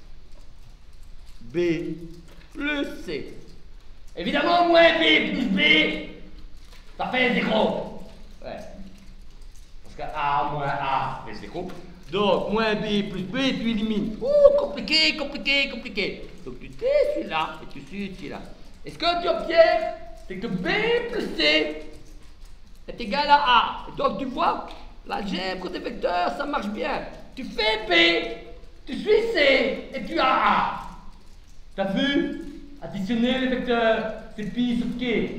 B. Plus C. Évidemment, moins B plus B, ça fait 0. Ouais. Parce que A moins A, ça fait 0. Donc, moins B plus B, tu élimines. Ouh, compliqué, compliqué, compliqué. Donc, tu tais celui-là et tu suis celui-là. Et ce que tu obtiens, c'est que B plus C est égal à A. Et donc, tu vois, l'algèbre des vecteurs, ça marche bien. Tu fais B, tu suis C et tu as A. T'as vu? Additionner les vecteurs, c'est pi sur k.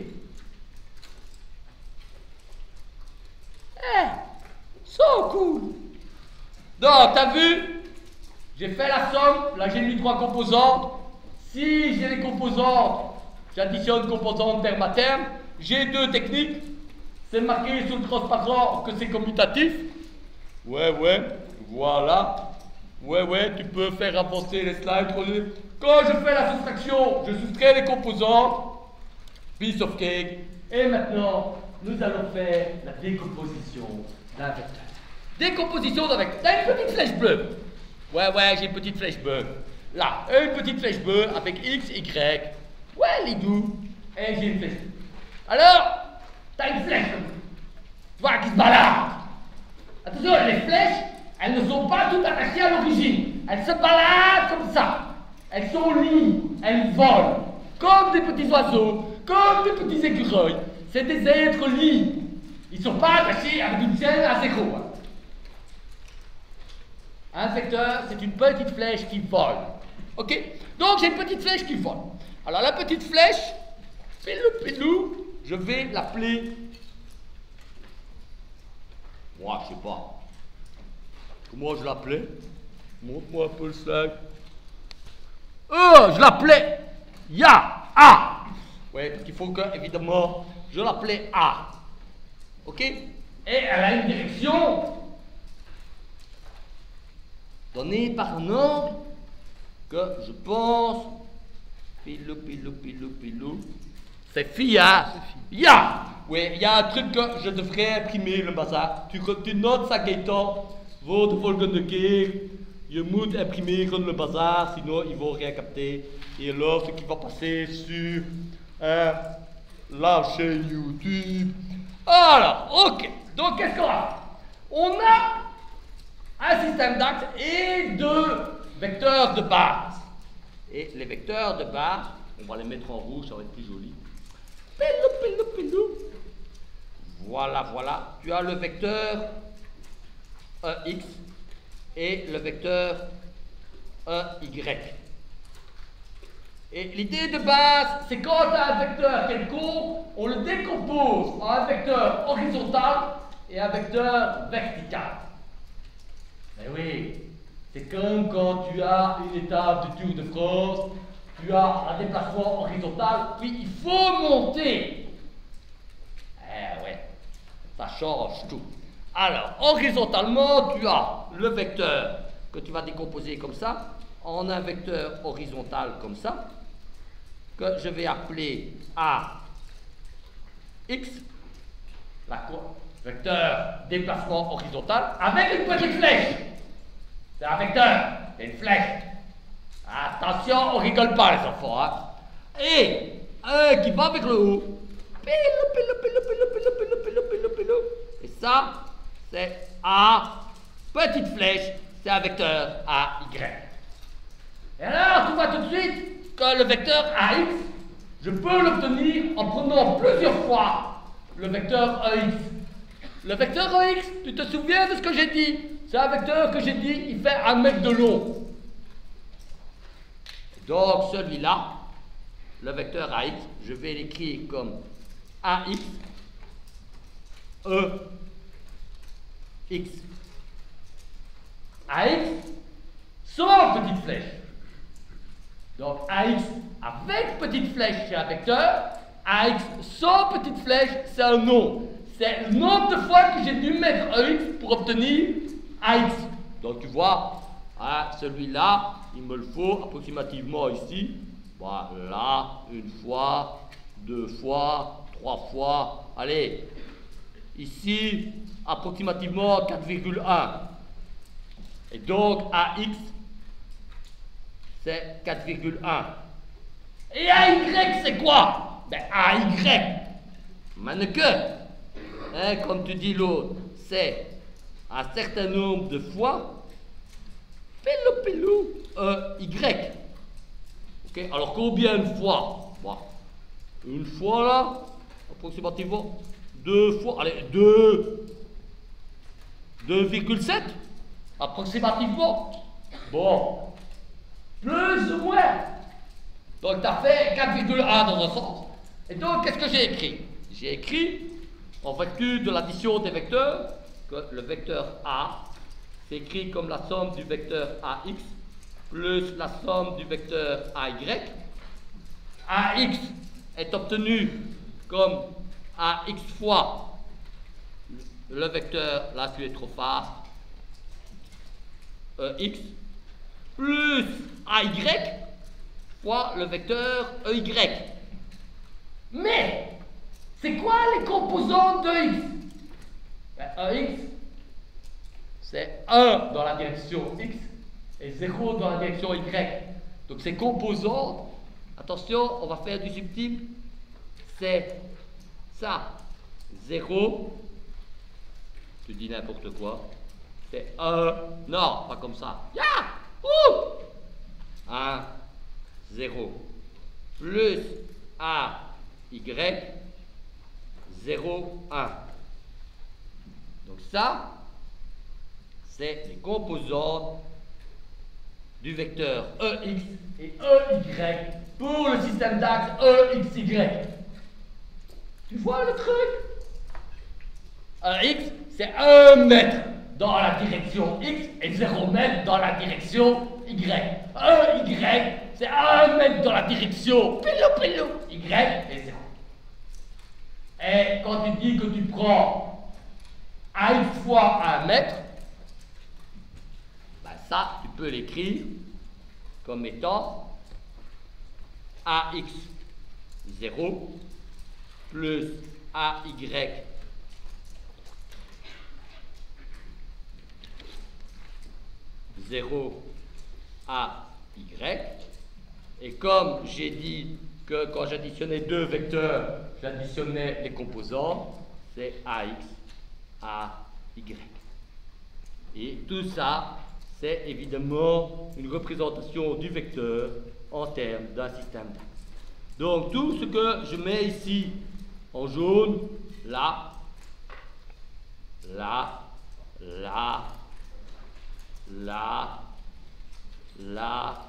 So cool. Donc, t'as vu? J'ai fait la somme, là j'ai mis 3 composantes. Si j'ai les composantes, j'additionne composantes terme à terme. J'ai 2 techniques. C'est marqué sur le transparent que c'est commutatif. Ouais, voilà. Ouais, tu peux faire avancer les slides. Quand je fais la soustraction, je soustrais les composantes. Piece of cake. Et maintenant, nous allons faire la décomposition d'un vecteur. Décomposition d'un vecteur. T'as une petite flèche bleue. Ouais, j'ai une petite flèche bleue. Là, une petite flèche bleue avec X, Y. Ouais, Lidou. Et j'ai une flèche bleue. Alors, t'as une flèche bleue. Tu vois, qui se balade. Attention, les flèches, elles ne sont pas toutes attachées à l'origine. Elles se baladent comme ça. Elles sont libres, elles volent. Comme des petits oiseaux, comme des petits écureuils. C'est des êtres libres. Ils ne sont pas attachés avec une chaîne à 0. Un vecteur, c'est une petite flèche qui vole. Ok? Donc j'ai une petite flèche qui vole. Alors la petite flèche, pilou, je vais l'appeler. Moi, je sais pas. Comment je l'appelais? Montre-moi un peu le sac. Je l'appelais A. Oui, parce qu'il faut que, évidemment, je l'appelais A. Ok? Et elle a une direction donnée par un angle que je pense. Pilou. C'est phi, hein? Ya! Oui, il y a un truc que je devrais imprimer le bazar. Tu notes ça, Gaëtan. Voor de volgende keer. Je moet imprimeren le bazar, sinon ils vont rien capter. Et alors, ce qui va passer sur la chaîne YouTube. Alors, ok. Donc, qu'est-ce qu'on a? On a un système d'axes et 2 vecteurs de base. Et les vecteurs de base, on va les mettre en rouge, ça va être plus joli. Pilou. Voilà. Tu as le vecteur X et le vecteur Y. Et l'idée de base, c'est quand on a un vecteur quelconque, on le décompose en un vecteur horizontal et un vecteur vertical. Mais oui, c'est comme quand tu as une étape du Tour de France, tu as un déplacement horizontal, puis il faut monter. Ouais, ça change tout. Alors, horizontalement, tu as le vecteur que tu vas décomposer comme ça, en un vecteur horizontal comme ça, que je vais appeler A X, vecteur déplacement horizontal, avec une petite flèche. C'est un vecteur, c'est une flèche. Attention, on rigole pas les enfants. Hein. Et un qui va vers le haut. Et ça, c'est A, petite flèche, c'est un vecteur AY. Et alors, tu vois tout de suite que le vecteur AX, je peux l'obtenir en prenant plusieurs fois le vecteur AX. Le vecteur AX, tu te souviens de ce que j'ai dit? C'est un vecteur que j'ai dit, il fait 1 mètre de long. Donc celui-là, le vecteur AX, je vais l'écrire comme AX, X. AX sans petite flèche. Donc AX avec petite flèche, c'est un vecteur. AX sans petite flèche, c'est un nom. C'est le nombre de fois que j'ai dû mettre AX pour obtenir AX. Donc tu vois, hein, celui-là, il me le faut approximativement ici. Voilà, 1 fois, 2 fois, 3 fois. Allez, ici, approximativement 4,1. Et donc AX, c'est 4,1. Et AY, c'est quoi? Ben AY, mannequin. Hein, comme tu dis l'autre, c'est un certain nombre de fois Y. Ok, alors combien de fois? Bon, 1 fois là, approximativement 2 fois, allez, 2,7 approximativement. Bon, plus ou moins. Donc tu as fait 4,1 dans un sens. Et donc qu'est-ce que j'ai écrit? J'ai écrit, en vertu de l'addition des vecteurs, que le vecteur A s'écrit comme la somme du vecteur AX plus la somme du vecteur AY. AX est obtenu comme AX fois le vecteur, là tu es trop fast, X, plus AY fois le vecteur EY. Mais, c'est quoi les composantes de X? Ben, X, c'est 1 dans la direction X et 0 dans la direction Y. Donc ces composantes, attention, on va faire du subtil, c'est ça, 0, tu dis n'importe quoi, c'est 1, non, pas comme ça, 1, 0, plus A, Y, 0, 1. Donc ça, c'est les composantes du vecteur EX et EY pour le système d'axe EXY. Tu vois le truc? EX, c'est 1 mètre dans la direction X et 0 mètre dans la direction Y. EY, c'est 1 mètre dans la direction Y et 0. Et quand tu dis que tu prends AX fois 1 mètre, ben ça, tu peux l'écrire comme étant AX 0 plus AY 0 AY. Et comme j'ai dit que quand j'additionnais deux vecteurs, j'additionnais les composants, c'est AX, AY. Et tout ça, c'est évidemment une représentation du vecteur en termes d'un système d'axes. Donc tout ce que je mets ici en jaune, là, là, là, là, là,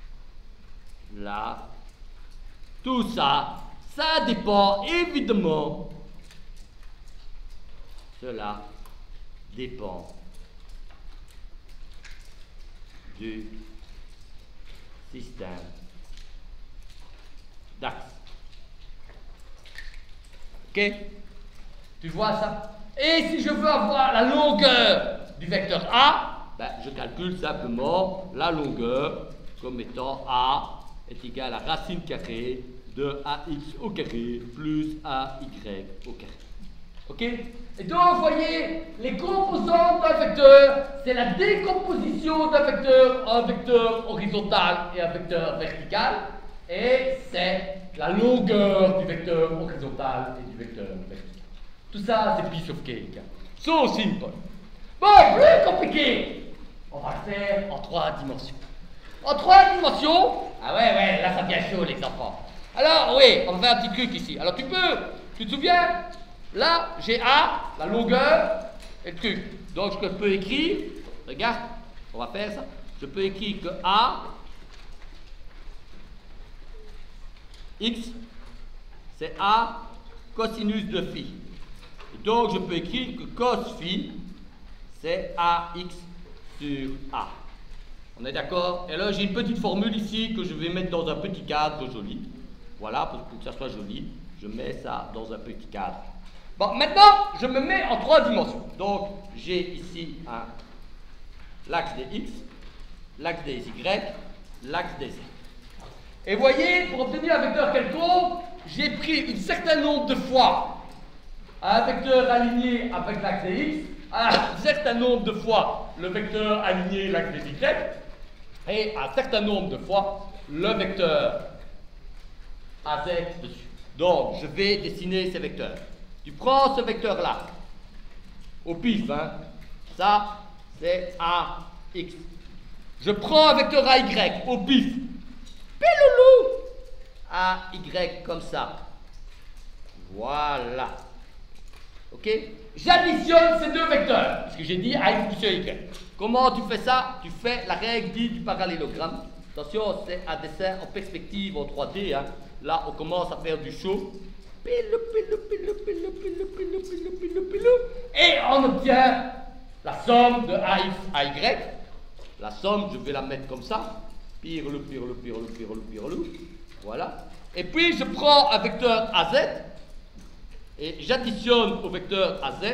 là, tout ça, ça dépend évidemment, cela dépend du système d'axe. Ok? Tu vois ça? Et si je veux avoir la longueur du vecteur A, ben, je calcule simplement la longueur comme étant A est égal à racine carrée de ax au carré plus ay au carré. Ok? Et donc, vous voyez, les composantes d'un vecteur, c'est la décomposition d'un vecteur en un vecteur horizontal et un vecteur vertical. Et c'est la longueur du vecteur horizontal et du vecteur vertical. Tout ça, c'est piece of cake. So simple. Bon, plus compliqué. On va le faire en 3 dimensions. En 3 dimensions, ah ouais, là ça devient chaud les enfants. Alors oui, on va faire un petit truc ici. Alors tu te souviens, là j'ai A, la longueur et le truc. Donc je peux écrire, regarde, on va faire ça. Je peux écrire que A, X, c'est A cosinus de phi. Et donc je peux écrire que cos phi, c'est AX sur A. On est d'accord? Et là, j'ai une petite formule ici que je vais mettre dans un petit cadre joli. Voilà, pour que ça soit joli, je mets ça dans un petit cadre. Bon, maintenant, je me mets en 3 dimensions. Donc, j'ai ici l'axe des X, l'axe des Y, l'axe des Z. Et voyez, pour obtenir un vecteur quelconque, j'ai pris un certain nombre de fois un vecteur aligné avec l'axe des X, un certain nombre de fois le vecteur aligné l'axe des Y, et un certain nombre de fois le vecteur AZ dessus. Donc, je vais dessiner ces vecteurs. Tu prends ce vecteur-là, au pif, hein, ça, c'est AX. Je prends un vecteur AY, au pif, piloulou, AY comme ça. Voilà. Ok? J'additionne ces deux vecteurs, parce que j'ai dit AX plus Y. Comment tu fais ça? Tu fais la règle dite du parallélogramme. Attention, c'est un dessin en perspective en 3D. Hein. Là, on commence à faire du show. Et on obtient la somme de AX à Y. La somme, je vais la mettre comme ça. Pirlou. Voilà. Et puis, je prends un vecteur AZ. Et j'additionne au vecteur AZ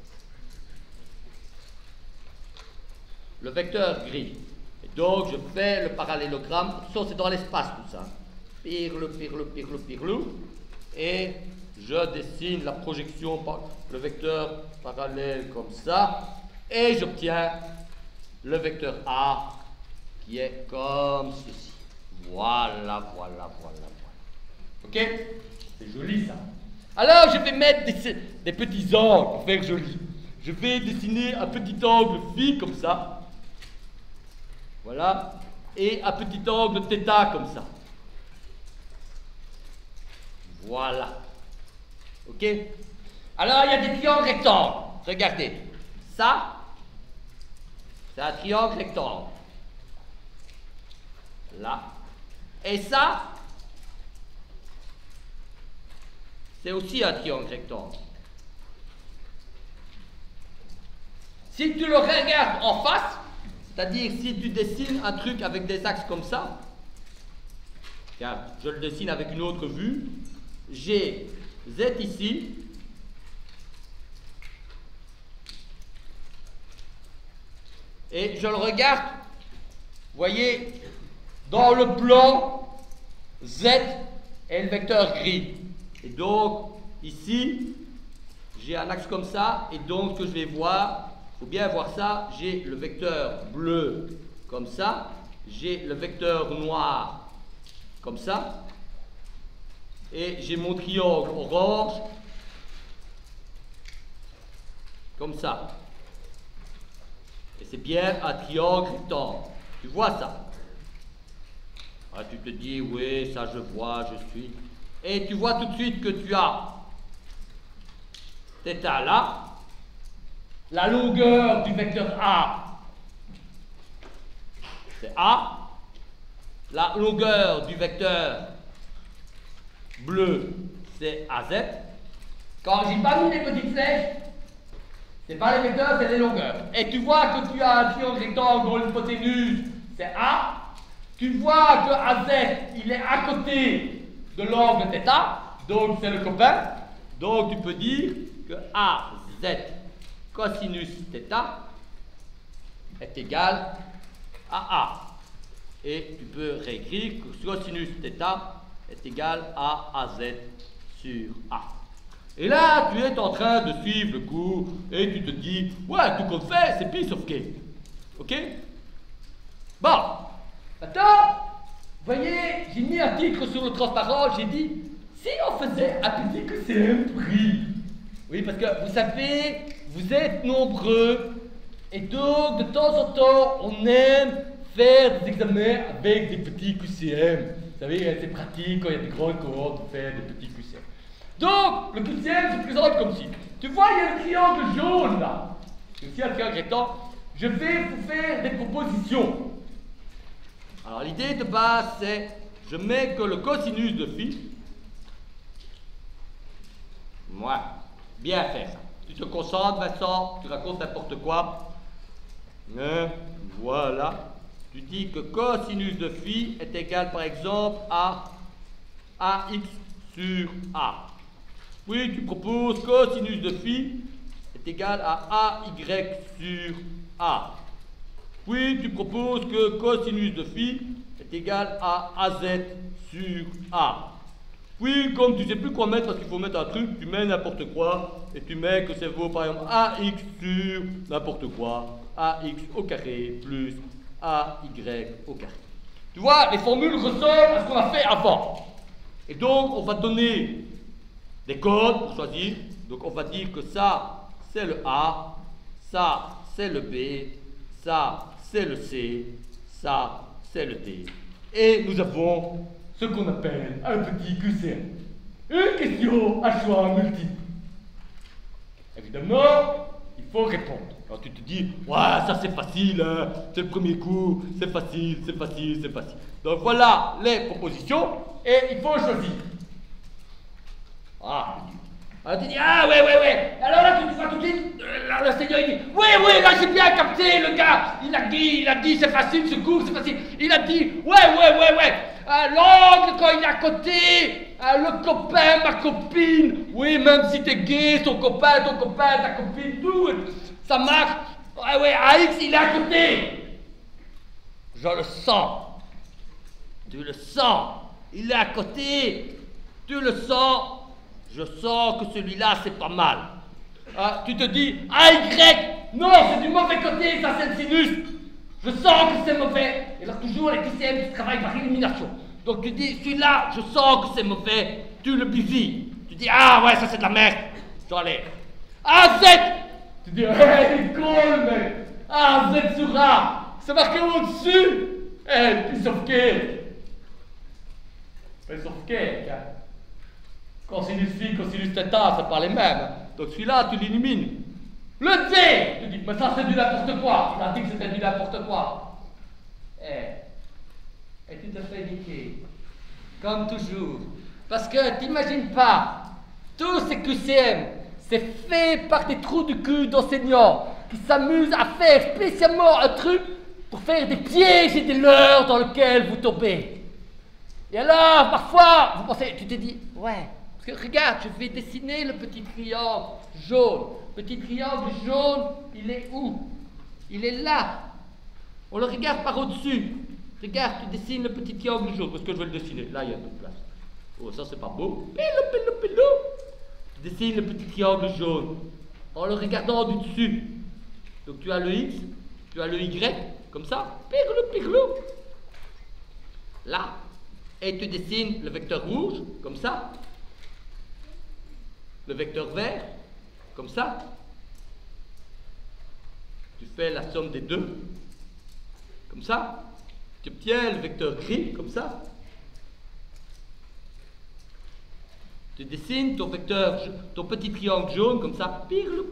le vecteur gris. Et donc, je fais le parallélogramme. Ça, c'est dans l'espace, tout ça. Pirlou. Et je dessine la projection par le vecteur parallèle comme ça. Et j'obtiens le vecteur A qui est comme ceci. Voilà. Ok? C'est joli, ça. Alors, je vais mettre des petits angles pour faire joli. Je vais dessiner un petit angle phi comme ça. Voilà. Et un petit angle θ comme ça. Voilà. Ok? Alors, il y a des triangles rectangles. Regardez. Ça, c'est un triangle rectangle. Là. Et ça, c'est aussi un triangle rectangle. Si tu le regardes en face, c'est-à-dire si tu dessines un truc avec des axes comme ça, regarde, je le dessine avec une autre vue, j'ai Z ici, et je le regarde, vous voyez, dans le plan, Z est le vecteur gris. Et donc, ici, j'ai un axe comme ça, et donc ce que je vais voir, il faut bien voir ça, j'ai le vecteur bleu comme ça, j'ai le vecteur noir comme ça, et j'ai mon triangle orange comme ça. Et c'est bien un triangle rectangle. Tu vois ça? Ah, tu te dis, oui, ça je vois, je suis... Et tu vois tout de suite que tu as θ là, la longueur du vecteur A, c'est A, la longueur du vecteur bleu, c'est AZ. Quand j'ai pas mis les petites flèches, c'est pas les vecteurs, c'est les longueurs. Et tu vois que tu as un triangle rectangle dont l'hypoténuse, c'est A. Tu vois que AZ, il est à côté de l'angle θ, donc c'est le copain. Donc tu peux dire que AZ cosinus θ est égal à A. Et tu peux réécrire que cosinus θ est égal à AZ sur A. Et là, tu es en train de suivre le cours et tu te dis, ouais, tout qu'on fait, c'est piece of cake. Ok? Bon, maintenant, vous voyez, j'ai mis un titre sur le transparent, j'ai dit, si on faisait un petit QCM pris. Oui, parce que vous savez, vous êtes nombreux, et donc de temps en temps, on aime faire des examens avec des petits QCM. Vous savez, c'est pratique quand il y a des grandes cohortes de faire des petits QCM. Donc, le QCM se présente comme ci. Tu vois, il y a le triangle jaune là. Ici, un triangle rectangle. Je vais vous faire des propositions. Alors, l'idée de base, c'est je mets que le cosinus de phi. Moi, bien fait ça. Tu te concentres, Vincent, tu racontes n'importe quoi. Voilà. Tu dis que cosinus de phi est égal, par exemple, à ax sur a. Puis tu proposes cosinus de phi est égal à AY sur A. Puis tu proposes que cosinus de phi est égal à AZ sur A. Puis comme tu ne sais plus quoi mettre parce qu'il faut mettre un truc, tu mets n'importe quoi et tu mets que ça vaut par exemple AX sur n'importe quoi, AX au carré plus AY au carré. Tu vois, les formules ressemblent à ce qu'on a fait avant. Et donc on va donner des codes pour choisir. Donc on va dire que ça c'est le A, ça c'est le B, ça c'est le C, ça c'est le D. Et nous avons ce qu'on appelle un petit QCM. Une question à choix multiple. Évidemment, il faut répondre. Alors tu te dis, ouais, ça c'est facile, hein, c'est le premier coup, c'est facile, c'est facile, c'est facile. Donc voilà les propositions et il faut choisir. Ah, alors tu dis, ah ouais. Alors là, tu vois tout de suite, le Seigneur il dit, ouais, là j'ai bien capté, le gars, il a dit, c'est facile ce cours, c'est facile. Il a dit, ouais. L'angle quand il est à côté, le copain, ma copine, oui, même si t'es gay, ton copain, ta copine, tout, ça marche. Ouais, AX il est à côté. Je le sens. Tu le sens. Il est à côté. Tu le sens. Je sens que celui-là, c'est pas mal. Tu te dis, AY, non, c'est du mauvais côté, ça c'est le sinus. Je sens que c'est mauvais. Et là, toujours, les QCM, tu travailles par élimination. Donc tu dis, celui-là, je sens que c'est mauvais. Tu le bivis. Tu dis, ah ouais, ça c'est de la merde. Je l'enlève. AZ. Tu dis, hey, il colle, mec. AZ sur A. C'est marqué au-dessus. Hey, piece of cake. Piece of cake, hein. Cosinus phi, cosinus θ, c'est pas les mêmes. Donc celui-là, tu l'élimines. Le D! Tu dis, mais ça c'est du n'importe quoi. Il a dit que c'était du n'importe quoi. Et tu te fais niquer. Comme toujours. Parce que t'imagines pas, tous ces QCM, c'est fait par des trous du cul d'enseignants qui s'amusent à faire spécialement un truc pour faire des pièges et des leurres dans lesquels vous tombez. Et alors, parfois, vous pensez, tu te dis, ouais. Parce que regarde, je vais dessiner le petit triangle jaune. Petit triangle jaune, il est où? Il est là. On le regarde par au-dessus. Regarde, tu dessines le petit triangle jaune. Parce que je vais le dessiner. Là, il y a toute place. Oh, ça, c'est pas beau. Pilou. Tu dessines le petit triangle jaune. En le regardant du dessus. Donc, tu as le X, tu as le Y, comme ça. Pirlou. Là. Et tu dessines le vecteur rouge, comme ça. Le vecteur vert, comme ça. Tu fais la somme des deux, comme ça. Tu obtiens le vecteur gris, comme ça. Tu dessines ton vecteur, ton petit triangle jaune, comme ça. Pirlou.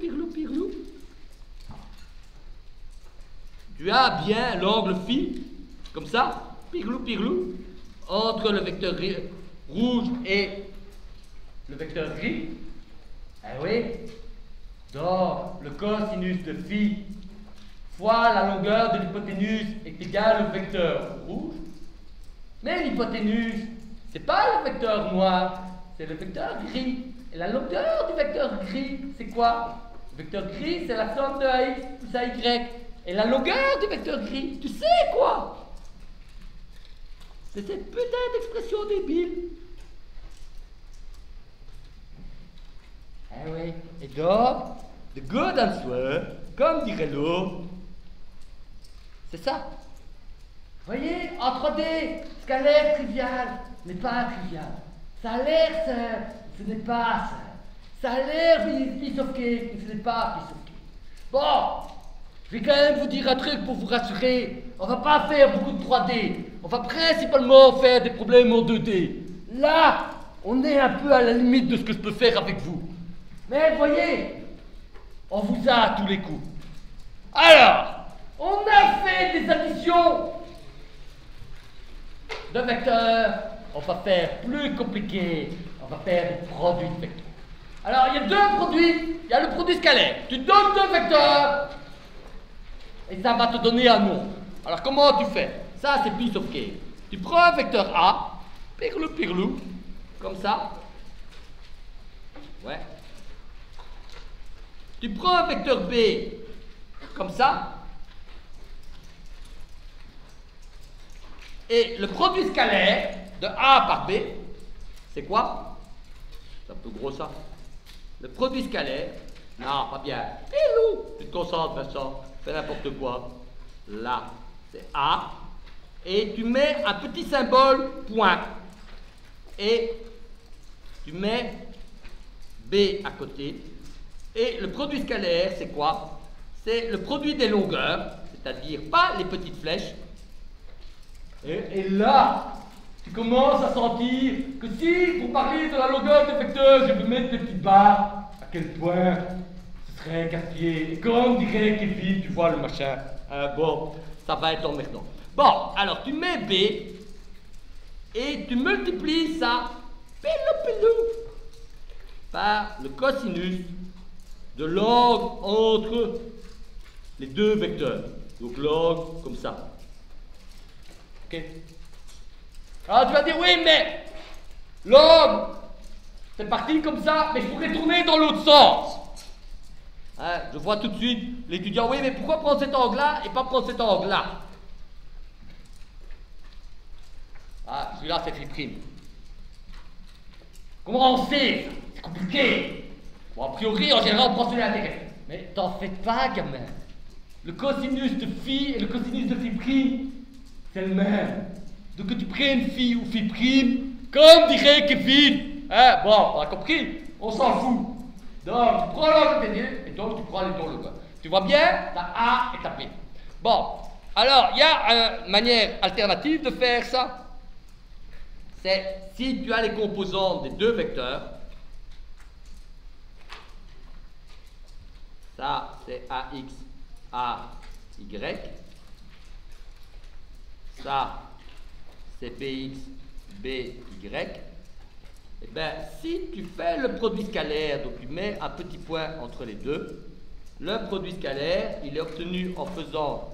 Tu as bien l'angle phi, comme ça. Pirlou. Entre le vecteur rouge et le vecteur gris. Eh oui, donc le cosinus de phi fois la longueur de l'hypoténuse est égale au vecteur rouge. Mais l'hypoténuse, c'est pas le vecteur noir, c'est le vecteur gris. Et la longueur du vecteur gris, c'est quoi? Le vecteur gris, c'est la somme de AX plus AY. Et la longueur du vecteur gris, tu sais quoi? C'est cette putain d'expression débile oui. Et donc, the good answer, comme dirait l'autre, c'est ça. Voyez, en 3D, ce qui a l'air trivial n'est pas trivial. Ça a l'air simple, ce n'est pas simple. Ça a l'air piece of cake, mais ce n'est pas piece of cake. Bon, je vais quand même vous dire un truc pour vous rassurer. On va pas faire beaucoup de 3D. On va principalement faire des problèmes en 2D. Là, on est un peu à la limite de ce que je peux faire avec vous. Mais voyez, on vous a à tous les coups. Alors, on a fait des additions de vecteurs. On va faire plus compliqué. On va faire des produits de vecteurs. Alors, il y a deux produits. Il y a le produit scalaire. Tu donnes deux vecteurs et ça va te donner un nombre. Alors, comment tu fais? Ça, c'est piece of cake. Tu prends un vecteur A, pirlou, comme ça. Ouais. Tu prends un vecteur B, comme ça. Et le produit scalaire de A par B, c'est quoi? C'est un peu gros ça. Le produit scalaire, non, pas bien. Pilou, tu te concentres, Vincent, fais n'importe quoi. Là, c'est A. Et tu mets un petit symbole point. Et tu mets B à côté. Et le produit scalaire, c'est quoi? C'est le produit des longueurs, c'est-à-dire pas les petites flèches. Et là, tu commences à sentir que si, pour parler de la longueur des vecteurs, je veux mettre des petites barres, à quel point ce serait gaspillé. Et comme dirait Kevin, tu vois le machin, bon, ça va être emmerdant. Bon, alors tu mets B et tu multiplies ça, pilou, par le cosinus de l'angle entre les deux vecteurs. Donc l'angle comme ça. Ok? Alors tu vas dire, oui, mais l'angle, c'est parti comme ça, mais je pourrais tourner dans l'autre sens. Hein, je vois tout de suite l'étudiant, oui, mais pourquoi prendre cet angle-là et pas prendre cet angle-là? Ah, celui-là, c'est phi'. Comment on sait? C'est compliqué. Bon, a priori, en général, on prend celui intégré. Mais t'en fais pas, gamin. Le cosinus de phi et le cosinus de phi', c'est le même. Donc que tu prennes phi ou phi', comme dirait Kevin. Hein, bon, on a compris? On s'en fout. Donc, tu prends l'angle intégré et donc tu prends les deux longueurs. Tu vois bien? T'as A et t'as P. Bon, alors, il y a une manière alternative de faire ça. C'est si tu as les composantes des deux vecteurs, ça c'est AX, AY, ça c'est BX, BY, et bien si tu fais le produit scalaire, donc tu mets un petit point entre les deux, le produit scalaire, il est obtenu en faisant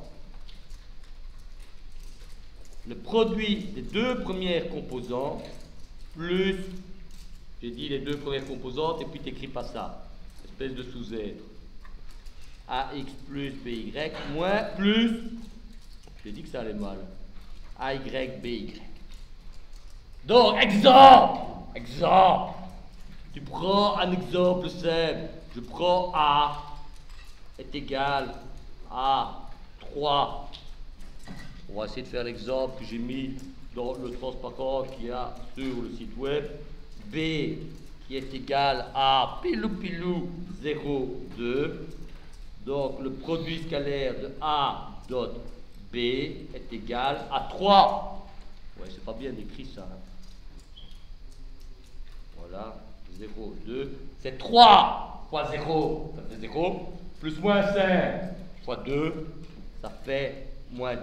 le produit des deux premières composantes plus, j'ai dit les deux premières composantes et puis tu n'écris pas ça, espèce de sous-être. AX plus BY moins plus, j'ai dit que ça allait mal, AY BY. Donc, exemple, tu prends un exemple simple, je prends A est égal à 3. On va essayer de faire l'exemple que j'ai mis dans le transparent qu'il y a sur le site web. B qui est égal à pilou 0,2. Donc le produit scalaire de A dot B est égal à 3. Ouais, c'est pas bien écrit ça. Hein. Voilà, 0,2. C'est 3 fois 0, ça fait 0. Plus moins 5 fois 2, ça fait moins 10.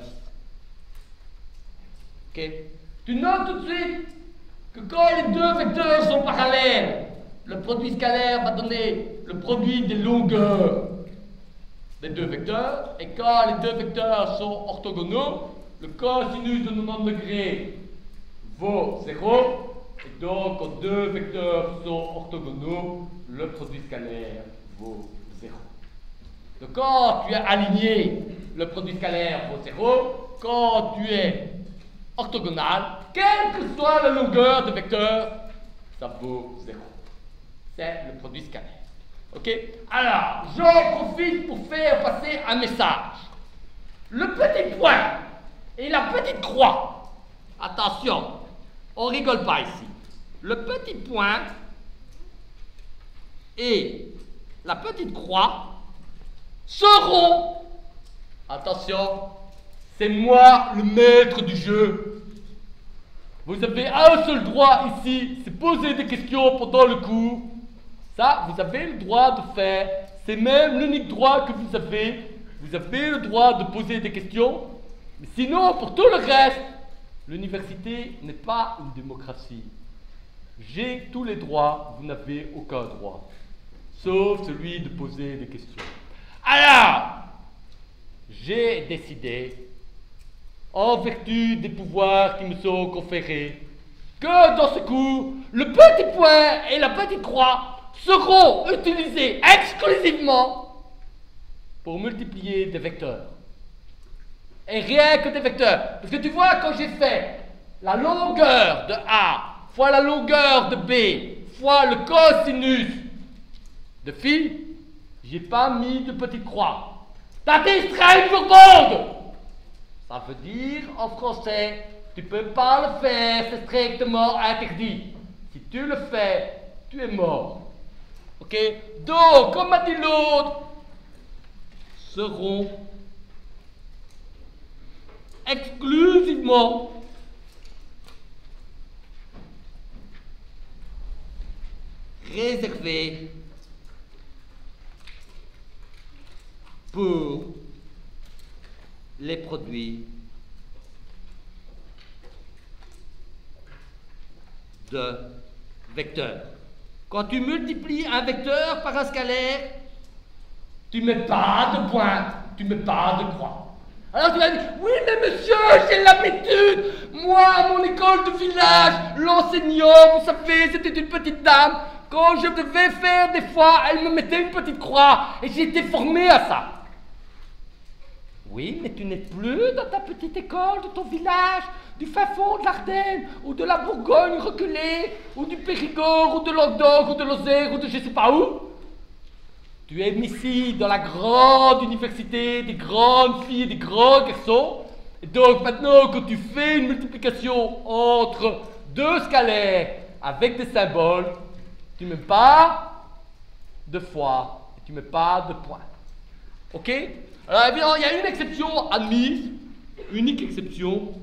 Ok. Tu notes tout de suite que quand les deux vecteurs sont parallèles, le produit scalaire va donner le produit des longueurs des deux vecteurs, et quand les deux vecteurs sont orthogonaux, le cosinus de 90 degrés vaut 0, et donc quand deux vecteurs sont orthogonaux, le produit scalaire vaut 0. Donc quand tu es aligné, le produit scalaire vaut 0, quand tu es orthogonal, quelle que soit la longueur de vecteur, ça vaut 0. C'est le produit scalaire. Ok? Alors, j'en profite pour faire passer un message. Le petit point et la petite croix. Attention, on rigole pas ici. Le petit point et la petite croix seront, attention, c'est moi le maître du jeu. Vous avez un seul droit ici, c'est poser des questions pendant le cours. Ça, vous avez le droit de faire. C'est même l'unique droit que vous avez. Vous avez le droit de poser des questions. Mais sinon, pour tout le reste, l'université n'est pas une démocratie. J'ai tous les droits, vous n'avez aucun droit. Sauf celui de poser des questions. Alors, j'ai décidé, en vertu des pouvoirs qui me sont conférés, que dans ce cours, le petit point et la petite croix seront utilisés exclusivement pour multiplier des vecteurs. Et rien que des vecteurs. Parce que tu vois, quand j'ai fait la longueur de A fois la longueur de B fois le cosinus de phi, j'ai pas mis de petite croix. T'as distrait une bourbonde. Ça veut dire, en français, tu peux pas le faire, c'est strictement interdit. Si tu le fais, tu es mort. Ok? Donc, comme a dit l'autre, seront exclusivement réservés pour les produits de vecteurs. Quand tu multiplies un vecteur par un scalaire, tu mets pas de point, tu mets pas de croix. Alors tu vas dire, oui mais monsieur, j'ai l'habitude. Moi, à mon école de village, l'enseignant, vous savez, c'était une petite dame. Quand je devais faire des fois, elle me mettait une petite croix et j'ai été formé à ça. Oui, mais tu n'es plus dans ta petite école de ton village, du fin fond de l'Ardenne, ou de la Bourgogne reculée, ou du Périgord, ou de Languedoc, ou de Lozère, ou de je sais pas où. Tu es ici dans la grande université des grandes filles et des grands garçons. Et donc maintenant que tu fais une multiplication entre deux scalaires avec des symboles, tu ne mets pas de fois, et tu ne mets pas de point. Ok? Alors évidemment, il y a une exception admise, unique exception.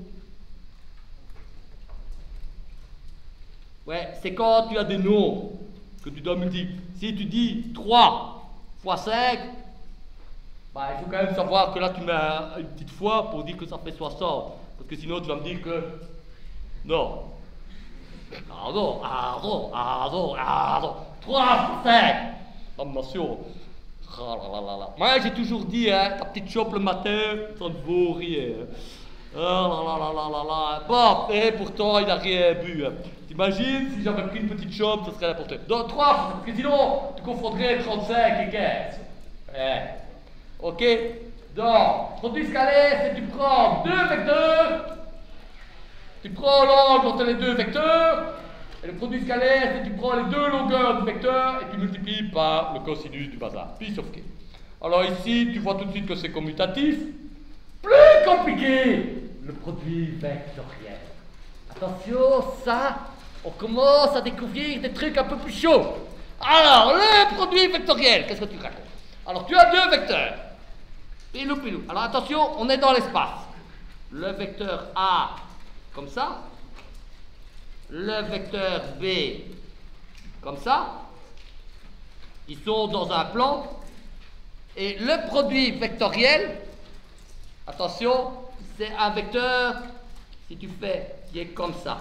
Ouais, c'est quand tu as des nombres que tu dois multiplier. Si tu dis 3 fois 5, bah, il faut quand même savoir que là tu mets une petite fois pour dire que ça fait 60. Parce que sinon tu vas me dire que non. Ah non, ah non, ah non, ah non. 3 fois 5. Attention. Oh là là là là. Moi j'ai toujours dit, hein, ta petite chope le matin, ça ne vaut rien. Oh là là là là là là. Bon, et pourtant il n'a rien bu. Hein. T'imagines si j'avais pris une petite chope, ça serait n'importe quoi. Donc 3, parce que sinon tu confondrais 35 et 15. Ouais. Ok. Donc, produit scalaire, c'est tu prends deux vecteurs, tu prends l'angle entre les deux vecteurs, et le produit scalaire, c'est tu prends les deux longueurs du vecteur et tu multiplies par le cosinus du bazar. Piece of cake. Alors ici, tu vois tout de suite que c'est commutatif. Plus compliqué, le produit vectoriel. Attention, ça, on commence à découvrir des trucs un peu plus chauds. Alors, le produit vectoriel, qu'est-ce que tu racontes? Alors, tu as deux vecteurs. Pilou, pilou. Alors, attention, on est dans l'espace. Le vecteur A, comme ça. Le vecteur B, comme ça. Ils sont dans un plan. Et le produit vectoriel, attention, c'est un vecteur, si tu fais, qui est comme ça.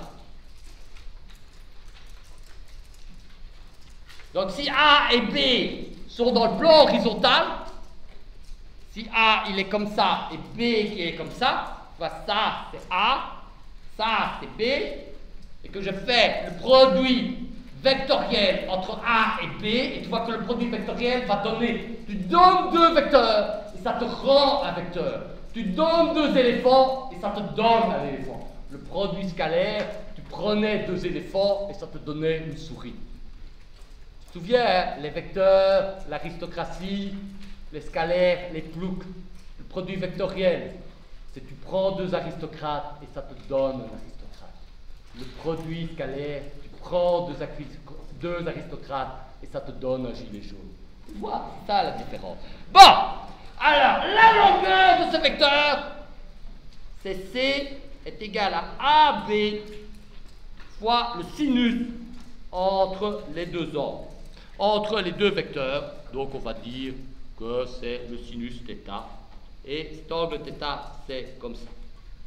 Donc si A et B sont dans le plan horizontal, si A il est comme ça et B qui est comme ça, ça c'est A, ça c'est B, et que je fais le produit vectoriel entre A et B, et tu vois que le produit vectoriel va donner, tu donnes deux vecteurs, et ça te rend un vecteur. Tu donnes deux éléphants, et ça te donne un éléphant. Le produit scalaire, tu prenais deux éléphants, et ça te donnait une souris. Tu te souviens, hein, les vecteurs, l'aristocratie, les scalaires, les ploucs, le produit vectoriel, c'est tu prends deux aristocrates et ça te donne un aristocrate. Le produit scalaire, tu prends deux aristocrates et ça te donne un gilet jaune. Tu vois, c'est ça la différence. Bon, alors la longueur de ce vecteur, c'est C est égal à AB fois le sinus entre les deux angles, entre les deux vecteurs. Donc on va dire que c'est le sinus θ. Et cet angle θ, c'est comme ça.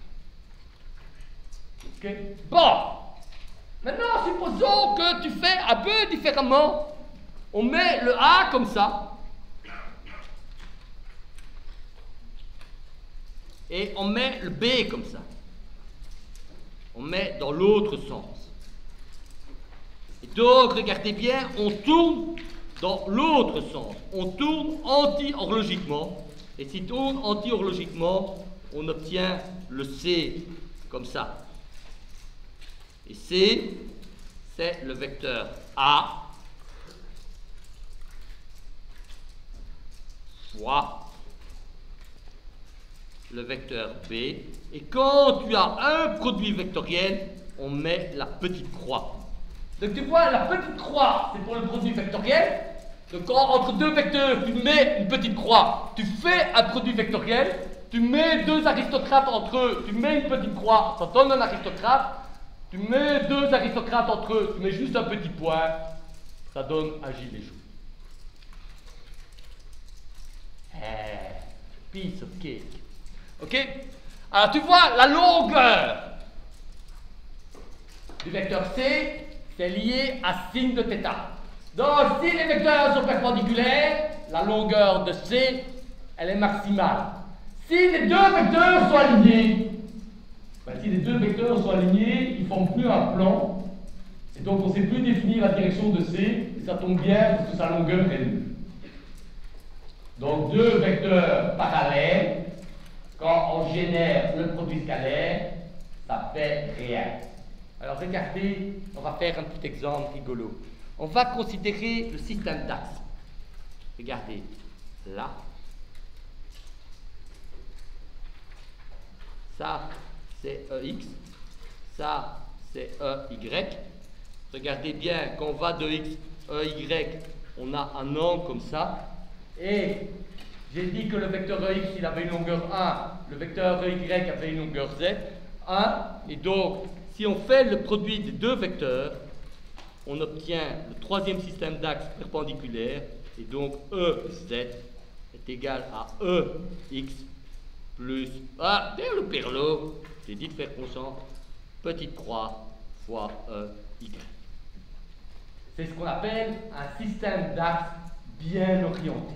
Ok. Bon, maintenant supposons que tu fais un peu différemment. On met le A comme ça. Et on met le B comme ça. On met dans l'autre sens. Et donc, regardez bien, on tourne dans l'autre sens. On tourne anti-horlogiquement. Et si on tourne anti-horlogiquement, on obtient le C comme ça. Et C, c'est le vecteur A fois le vecteur B. Et quand tu as un produit vectoriel, on met la petite croix. Donc tu vois, la petite croix, c'est pour le produit vectoriel. Donc quand entre deux vecteurs, tu mets une petite croix, tu fais un produit vectoriel, tu mets deux aristocrates entre eux, tu mets une petite croix, ça donne un aristocrate. Tu mets deux aristocrates entre eux, tu mets juste un petit point, ça donne un gilet jaune. Piece of cake. Ok? Alors tu vois, la longueur du vecteur C, c'est lié à signe de θ. Donc si les vecteurs sont perpendiculaires, la longueur de C, elle est maximale. Si les deux vecteurs sont alignés, si les deux vecteurs sont alignés, ils ne forment plus un plan. Et donc on ne sait plus définir la direction de C, et ça tombe bien parce que sa longueur est nulle. Donc deux vecteurs parallèles, quand on génère le produit scalaire, ça fait rien. Alors regardez, on va faire un petit exemple rigolo. On va considérer le système d'axes. Regardez, là. Ça, c'est EX. Ça, c'est EY. Regardez bien, quand on va de X, EY, on a un angle comme ça. Et j'ai dit que le vecteur EX, il avait une longueur 1. Le vecteur EY avait une longueur Z, 1. Et donc, si on fait le produit des deux vecteurs, on obtient le troisième système d'axes perpendiculaire. Et donc, EZ est égal à EX plus... Ah, le perlo, j'ai dit de faire conscience, petite croix fois EY. C'est ce qu'on appelle un système d'axes bien orienté.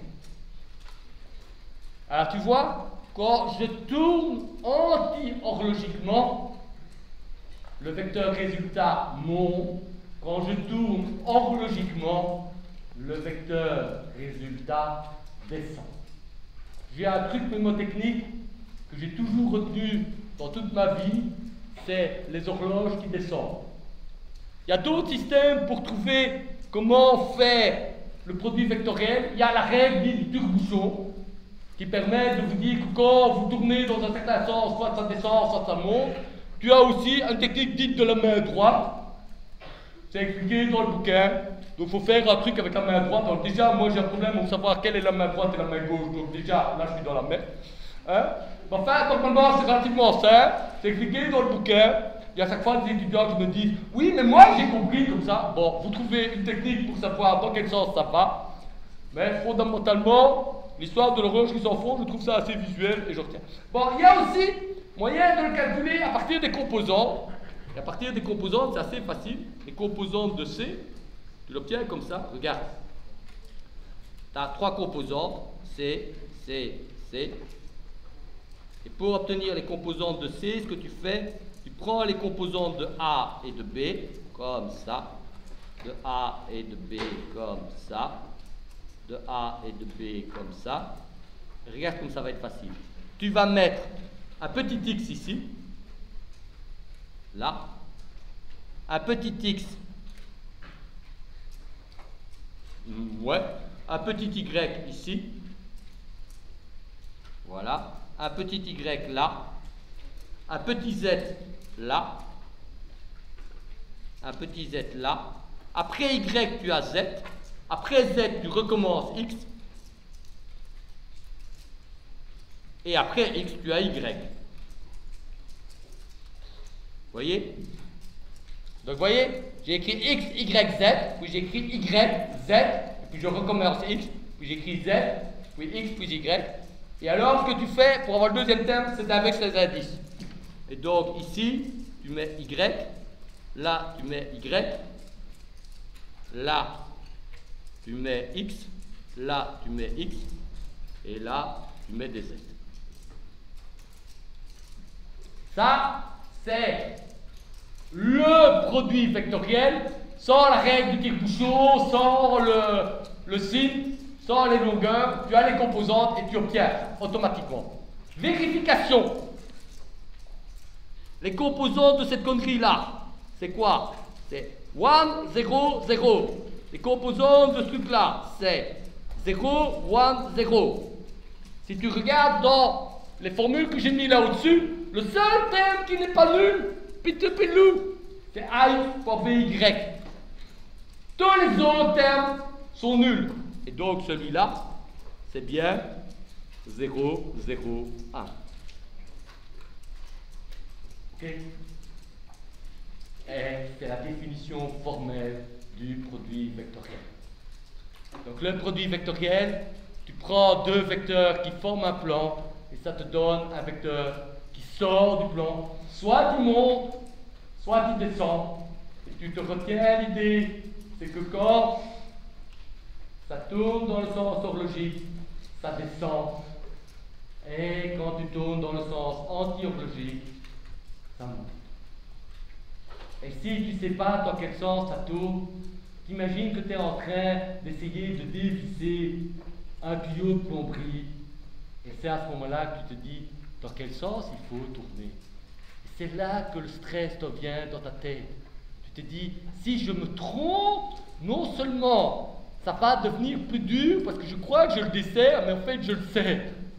Alors tu vois, quand je tourne anti-horlogiquement, le vecteur résultat monte. Quand je tourne horlogiquement, le vecteur résultat descend. J'ai un truc mnémotechnique que j'ai toujours retenu dans toute ma vie, c'est les horloges qui descendent. Il y a d'autres systèmes pour trouver comment faire le produit vectoriel. Il y a la règle dite du tire-bouchon qui permet de vous dire que quand vous tournez dans un certain sens, soit ça descend, soit ça monte. Tu as aussi une technique dite de la main droite. C'est expliqué dans le bouquin. Donc il faut faire un truc avec la main droite. Donc déjà, moi j'ai un problème pour savoir quelle est la main droite et la main gauche. Donc déjà, là je suis dans la main. Hein? Enfin, normalement c'est relativement simple. C'est expliqué dans le bouquin. Il y a chaque fois des étudiants qui me disent « Oui, mais moi j'ai compris comme ça. » Bon, vous trouvez une technique pour savoir dans quel sens ça va. Mais fondamentalement, l'histoire de l'horloge qui s'en font, je trouve ça assez visuel et je retiens. Bon, il y a aussi moyen de le calculer à partir des composantes. Et à partir des composantes, c'est assez facile. Les composantes de C, tu l'obtiens comme ça. Regarde. Tu as trois composantes. C, C, C. Et pour obtenir les composantes de C, ce que tu fais, tu prends les composantes de A et de B, comme ça. De A et de B, comme ça. De A et de B, comme ça. Et regarde comme ça va être facile. Tu vas mettre un petit x ici. Là, un petit x Ouais. Un petit y ici. Voilà. Un petit y là. Un petit z là. Un petit z là. Après y, tu as z. Après z, tu recommences x. Et après x, tu as y. Voyez? Donc, voyez, j'ai écrit x, y, z, puis j'ai écrit y, z, et puis je recommence x, puis j'écris z, puis x, puis y. Et alors, ce que tu fais pour avoir le deuxième terme, c'est avec ces indices. Et donc, ici, tu mets y, là, tu mets y, là, tu mets x, là, tu mets x, et là, tu mets des z. Ça, c'est le produit vectoriel sans la règle du tire-bouchon, sans le signe, sans les longueurs. Tu as les composantes et tu obtiens automatiquement. Vérification. Les composantes de cette connerie-là, c'est quoi? C'est 1, 0, 0. Les composantes de ce truc-là, c'est 0, 1, 0. Si tu regardes dans les formules que j'ai mis là au-dessus, le seul terme qui n'est pas nul, pitepilou, c'est I pour BY. Tous les autres termes sont nuls. Et donc celui-là, c'est bien 0, 0, 1. Ok? Et c'est la définition formelle du produit vectoriel. Donc le produit vectoriel, tu prends deux vecteurs qui forment un plan et ça te donne un vecteur qui sort du plan. Soit il monte, soit il descend. Et tu te retiens l'idée, c'est que quand ça tourne dans le sens horlogique, ça descend. Et quand tu tournes dans le sens anti-horlogique, ça monte. Et si tu ne sais pas dans quel sens ça tourne, t'imagines que tu es en train d'essayer de dévisser un tuyau de plomberie. Et c'est à ce moment-là que tu te dis dans quel sens il faut tourner. Et c'est là que le stress te vient dans ta tête. Tu te dis, si je me trompe, non seulement ça va devenir plus dur parce que je crois que je le desserre, mais en fait je le sais.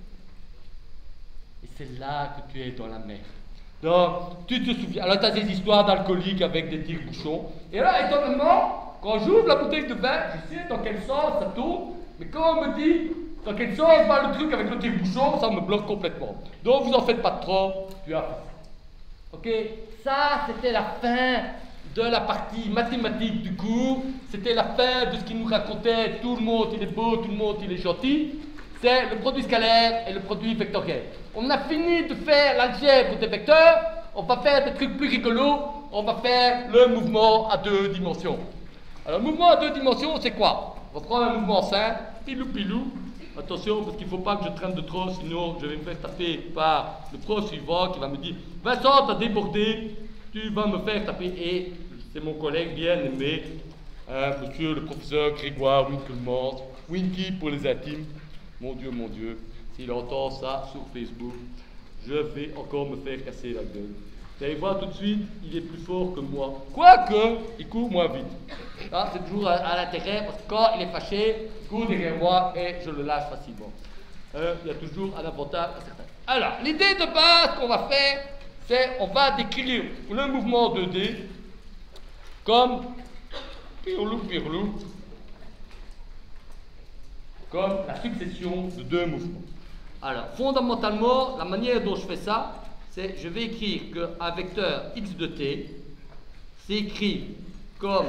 Et c'est là que tu es dans la merde. Donc, tu te souviens, alors tu as des histoires d'alcooliques avec des tire-bouchons. Et là, étonnamment, quand j'ouvre la bouteille de vin, je sais dans quel sens ça tourne, mais quand on me dit dans quel sens va le truc avec le tire-bouchon, ça me bloque complètement. Donc, vous en faites pas trop, tu as fait ça. Ok? Ça, c'était la fin de la partie mathématique du cours. C'était la fin de ce qu'il nous racontait. Tout le monde, il est beau, tout le monde, il est gentil. C'est le produit scalaire et le produit vectoriel. On a fini de faire l'algèbre des vecteurs, on va faire des trucs plus rigolos, on va faire le mouvement à deux dimensions. Alors, le mouvement à deux dimensions, c'est quoi? On va prendre un mouvement simple, pilou-pilou. Attention, parce qu'il ne faut pas que je traîne de trop, sinon je vais me faire taper par le prof suivant qui va me dire « Vincent, t'as débordé, tu vas me faire taper. » Et c'est mon collègue bien aimé, monsieur le professeur Grégoire Winkelmans, Winky pour les intimes. Mon Dieu, s'il entend ça sur Facebook, je vais encore me faire casser la gueule. Vous allez voir tout de suite, il est plus fort que moi. Quoique, il court moins vite. Ah, c'est toujours à l'intérêt, parce que quand il est fâché, il court derrière moi et je le lâche facilement. Il y a toujours un avantage à certains. Alors, l'idée de base qu'on va faire, c'est on va décrire le mouvement 2D comme pirlou, comme la succession de deux mouvements. Alors, fondamentalement, la manière dont je fais ça, c'est je vais écrire qu'un vecteur x de t s'écrit comme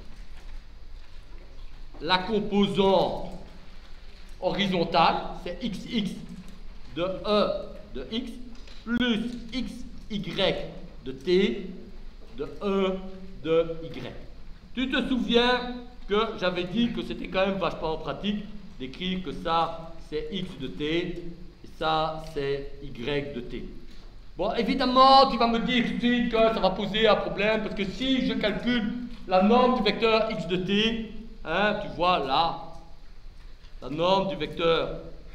la composante horizontale, c'est xx de e de x plus xy de t de e de y. Tu te souviens que j'avais dit que c'était quand même vachement pratique d'écrire que ça c'est x de t et ça c'est y de t. Bon, évidemment, tu vas me dire tout de suite que ça va poser un problème parce que si je calcule la norme du vecteur x de t, hein, tu vois là, la norme du vecteur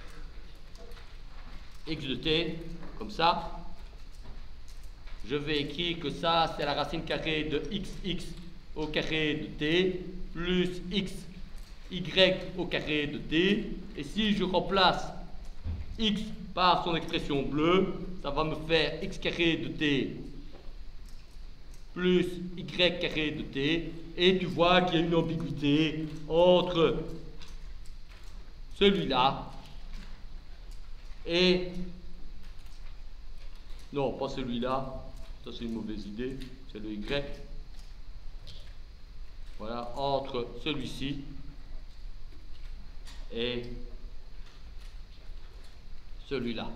x de t, comme ça, je vais écrire que ça c'est la racine carrée de xx au carré de t plus x y au carré de t, et si je remplace x par son expression bleue, ça va me faire x carré de t plus y carré de t, et tu vois qu'il y a une ambiguïté entre celui-là et... Non, pas celui-là, ça c'est une mauvaise idée, c'est le y. Voilà, entre celui-ci et celui-là,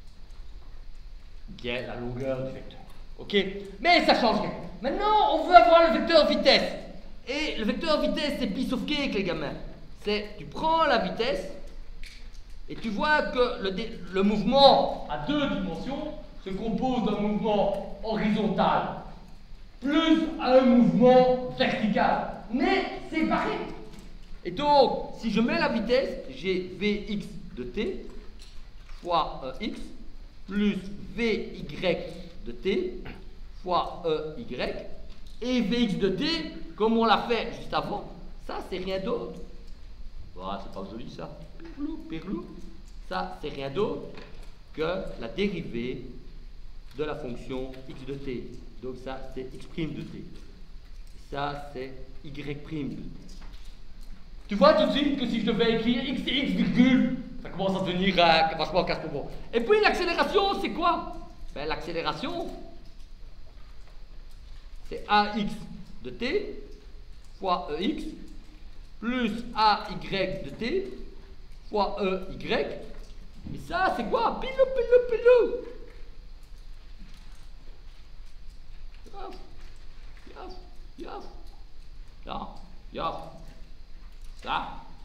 qui est la longueur du vecteur. Ok? Mais ça change rien. Maintenant, on veut avoir le vecteur vitesse. Et le vecteur vitesse, c'est piece of cake, les gamins. C'est, tu prends la vitesse, et tu vois que le mouvement à 2 dimensions se compose d'un mouvement horizontal plus un mouvement vertical. Mais c'est pareil. Et donc, si je mets la vitesse, j'ai Vx de t fois Ex plus Vy de t fois Ey. Et Vx de t, comme on l'a fait juste avant, ça c'est rien d'autre. Voilà, c'est pas joli ça. Pirlou. Ça c'est rien d'autre que la dérivée de la fonction x de t. Donc ça c'est x' de t. Ça c'est y' de t. Tu vois tout de suite que si je devais écrire x et x virgule, ça commence à devenir vachement casse-bonbon. Et puis l'accélération, c'est quoi? Ben, l'accélération, c'est ax de t fois ex plus ay de t fois ey. Et ça, c'est quoi? Pilou. Yaf. Ça,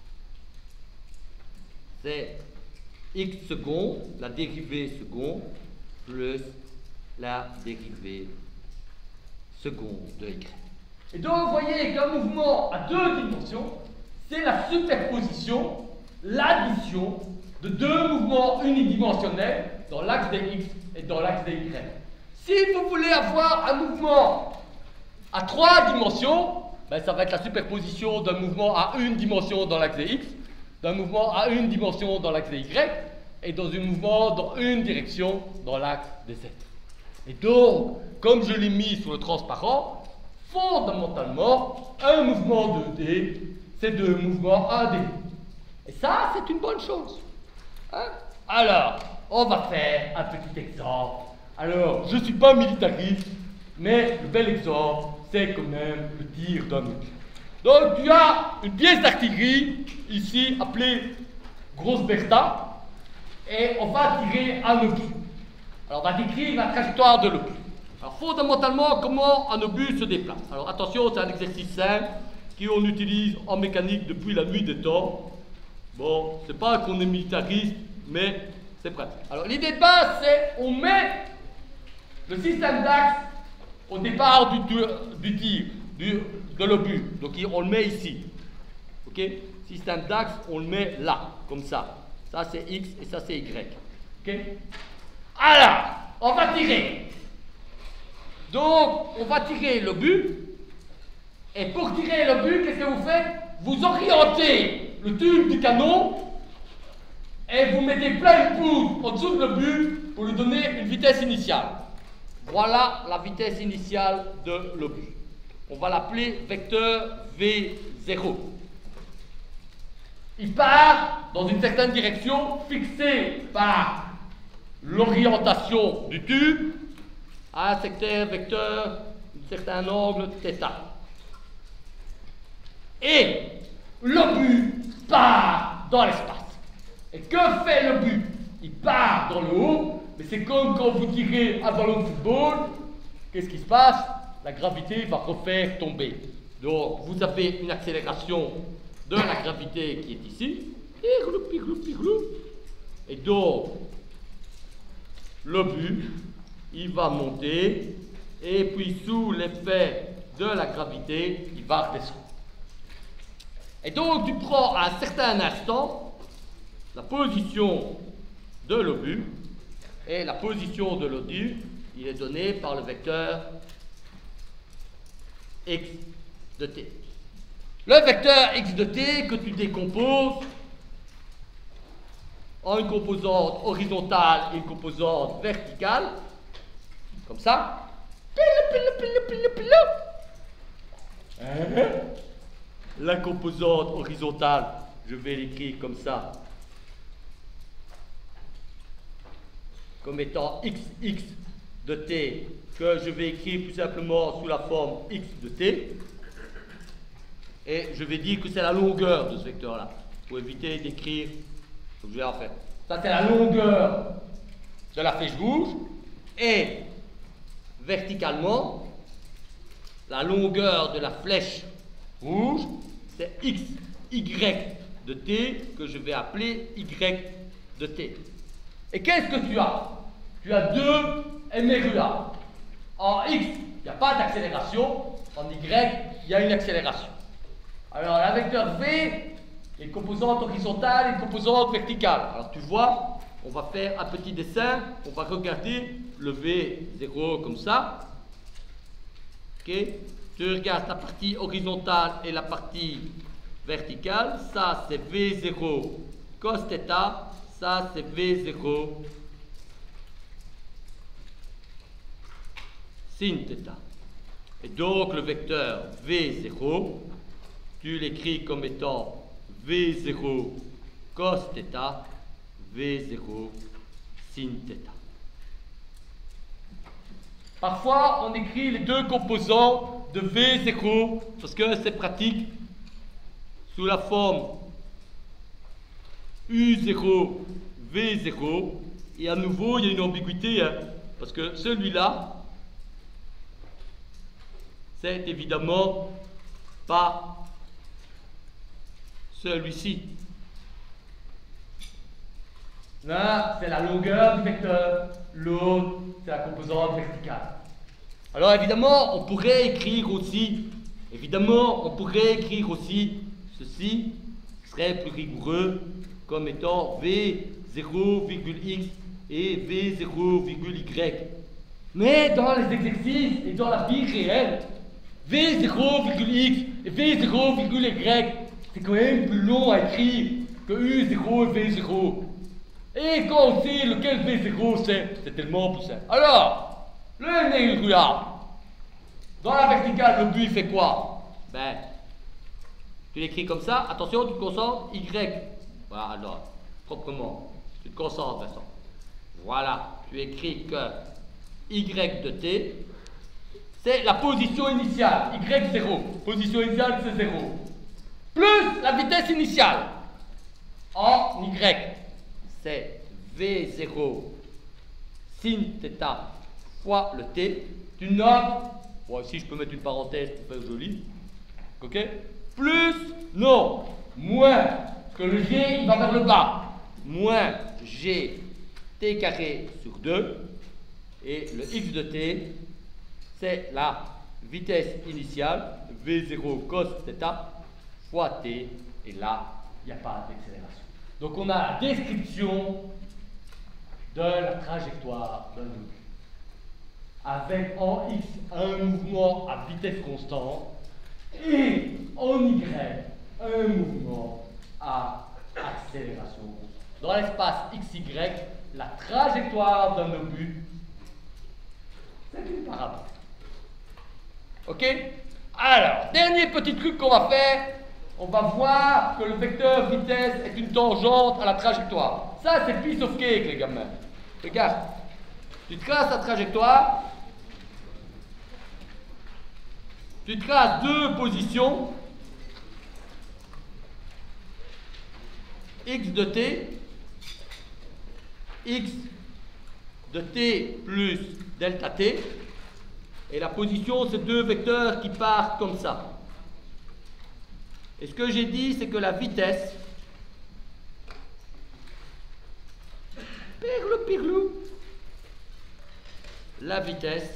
c'est x second, la dérivée second, plus la dérivée seconde de y. Et donc, vous voyez qu'un mouvement à 2 dimensions, c'est la superposition, l'addition de 2 mouvements unidimensionnels dans l'axe des x et dans l'axe des y. Si vous voulez avoir un mouvement à 3 dimensions, ben ça va être la superposition d'un mouvement à 1 dimension dans l'axe des x, d'un mouvement à 1 dimension dans l'axe des y, et dans un mouvement dans une direction dans l'axe des z. Et donc, comme je l'ai mis sur le transparent, fondamentalement, un mouvement 2D, c'est 2 mouvements 1D. Et ça, c'est une bonne chose. Hein? Alors, on va faire un petit exemple. Alors, je ne suis pas militariste, mais le bel exemple, c'est quand même le tir d'un obus. Donc, tu as une pièce d'artillerie, ici, appelée Grosse Bertha, et on va tirer un obus. Alors, on va décrire la trajectoire de l'obus. Alors, fondamentalement, comment un obus se déplace? Alors, attention, c'est un exercice simple qu'on utilise en mécanique depuis la nuit des temps. Bon, c'est pas qu'on est militariste, mais c'est pratique. Alors, l'idée de base, c'est on met le système d'axe au départ du tir, de l'obus. Donc, on le met ici. Ok? Système d'axe, on le met là, comme ça. Ça, c'est X et ça, c'est Y. Ok? Alors, on va tirer. Donc, on va tirer l'obus. Et pour tirer l'obus, qu'est-ce que vous faites? Vous orientez le tube du canon et vous mettez plein de poudre en dessous de l'obus pour lui donner une vitesse initiale. Voilà la vitesse initiale de l'obus. On va l'appeler vecteur V0. Il part dans une certaine direction fixée par l'orientation du tube à un secteur vecteur, un certain angle θ. Et l'obus part dans l'espace. Et que fait l'obus? Il part dans le haut, mais c'est comme quand vous tirez un ballon de football. Qu'est-ce qui se passe? La gravité va refaire tomber. Donc, vous avez une accélération de la gravité qui est ici. Et donc, l'obus, il va monter, et puis sous l'effet de la gravité, il va redescendre. Et donc, tu prends à un certain instant la position de l'obus, et la position de l'obus, il est donné par le vecteur x de t. Le vecteur x de t que tu décomposes en une composante horizontale et une composante verticale, comme ça. La composante horizontale, je vais l'écrire comme ça, comme étant xx de t, que je vais écrire plus simplement sous la forme x de t, et je vais dire que c'est la longueur de ce vecteur-là, pour éviter d'écrire ce que je vais en faire. Ça, c'est la longueur de la flèche rouge, et verticalement, la longueur de la flèche rouge, c'est x, y de t, que je vais appeler y de t. Et qu'est-ce que tu as? Tu as deux MRUA. En x, il n'y a pas d'accélération, en y, il y a une accélération. Alors, la vecteur v est une composante horizontale et une composante verticale. Alors, tu vois, on va faire un petit dessin, on va regarder le v0 comme ça. Ok? Tu regardes la partie horizontale et la partie verticale. Ça, c'est v0 cos θ. Ça, c'est v0 sin θ. Et donc, le vecteur v0, tu l'écris comme étant v0 cos θ, v0 sin θ. Parfois, on écrit les deux composants de v0 parce que c'est pratique sous la forme u0, v0. Et à nouveau, il y a une ambiguïté, hein, parce que celui-là, c'est évidemment pas celui-ci. Là, c'est la longueur du vecteur, l'autre, c'est la composante verticale. Alors évidemment, on pourrait écrire aussi, ceci, qui serait plus rigoureux, comme étant v0,x et v0,y. Mais dans les exercices et dans la vie réelle, v0,x et v0,y, c'est quand même plus long à écrire que u0 et v0. Et quand on sait lequel v0 c'est tellement plus simple. Alors, le MRUA, dans la verticale, le but fait quoi? Ben, tu l'écris comme ça, attention, tu te concentres, y. Voilà, alors, proprement, tu te concentres, Vincent. Voilà, tu écris que y de t, c'est la position initiale, y0. Position initiale, c'est 0. Plus la vitesse initiale, en y. C'est v0 sin θ fois le t. Tu notes, bon, ici je peux mettre une parenthèse pour faire joli, ok? Plus, non, moins, que le g il va vers le bas, moins g t carré sur 2, et le x de t, c'est la vitesse initiale, v0 cos θ fois t, et là, il n'y a pas d'accélération. Donc on a la description de la trajectoire d'un obus, avec en x un mouvement à vitesse constante et en y un mouvement à accélération constante. Dans l'espace xy, la trajectoire d'un obus, c'est une parabole. Ok? Alors, dernier petit truc qu'on va faire, on va voir que le vecteur vitesse est une tangente à la trajectoire. Ça, c'est piece of cake, les gamins. Regarde, tu traces la trajectoire, tu traces deux positions, x de t plus delta t, et la position, c'est deux vecteurs qui partent comme ça. Et ce que j'ai dit, c'est que la vitesse, pirlou, la vitesse,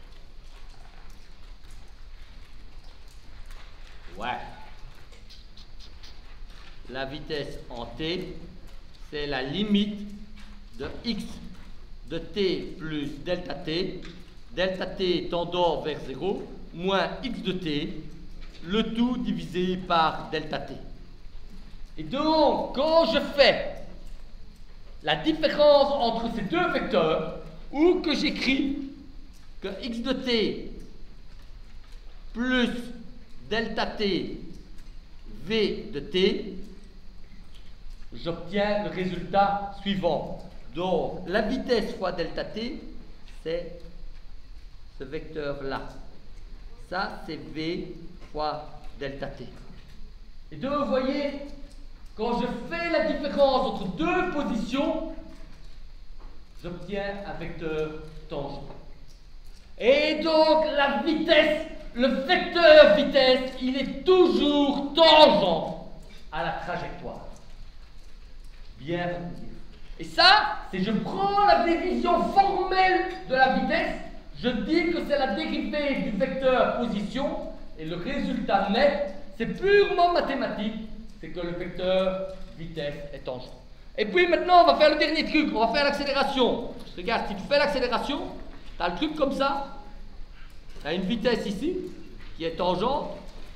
la vitesse en t, c'est la limite de x de t plus delta t tendant vers 0, moins x de t le tout divisé par delta t. Et donc, quand je fais la différence entre ces deux vecteurs, ou que j'écris que x de t plus delta t v de t, j'obtiens le résultat suivant. Donc, la vitesse fois delta t, c'est ce vecteur-là. Ça, c'est v fois delta t. Et donc, vous voyez, quand je fais la différence entre deux positions, j'obtiens un vecteur tangent. Et donc, la vitesse, le vecteur vitesse, il est toujours tangent à la trajectoire. Bien retenir. Et ça, c'est je prends la division formelle de la vitesse, je dis que c'est la dérivée du vecteur position, et le résultat net, c'est purement mathématique, c'est que le vecteur vitesse est tangent. Et puis maintenant, on va faire le dernier truc, on va faire l'accélération. Regarde, si tu fais l'accélération, tu as le truc comme ça, tu as une vitesse ici, qui est tangente,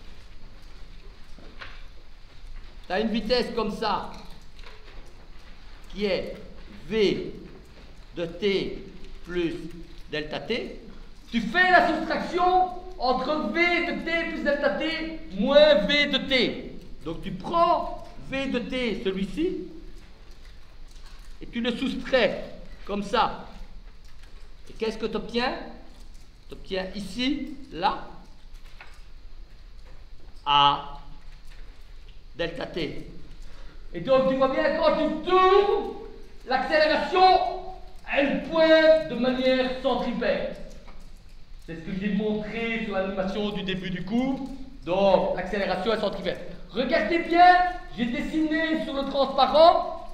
tu as une vitesse comme ça, qui est v de t plus delta t. Tu fais la soustraction entre v de t plus delta t moins v de t. Donc tu prends v de t, celui-ci, et tu le soustrais comme ça. Et qu'est-ce que tu obtiens? Tu obtiens ici, là, a delta t. Et donc tu vois bien, quand tu tournes, l'accélération, elle pointe de manière centripète. C'est ce que j'ai montré sur l'animation du début du cours. Donc l'accélération est centripète. Regardez bien, j'ai dessiné sur le transparent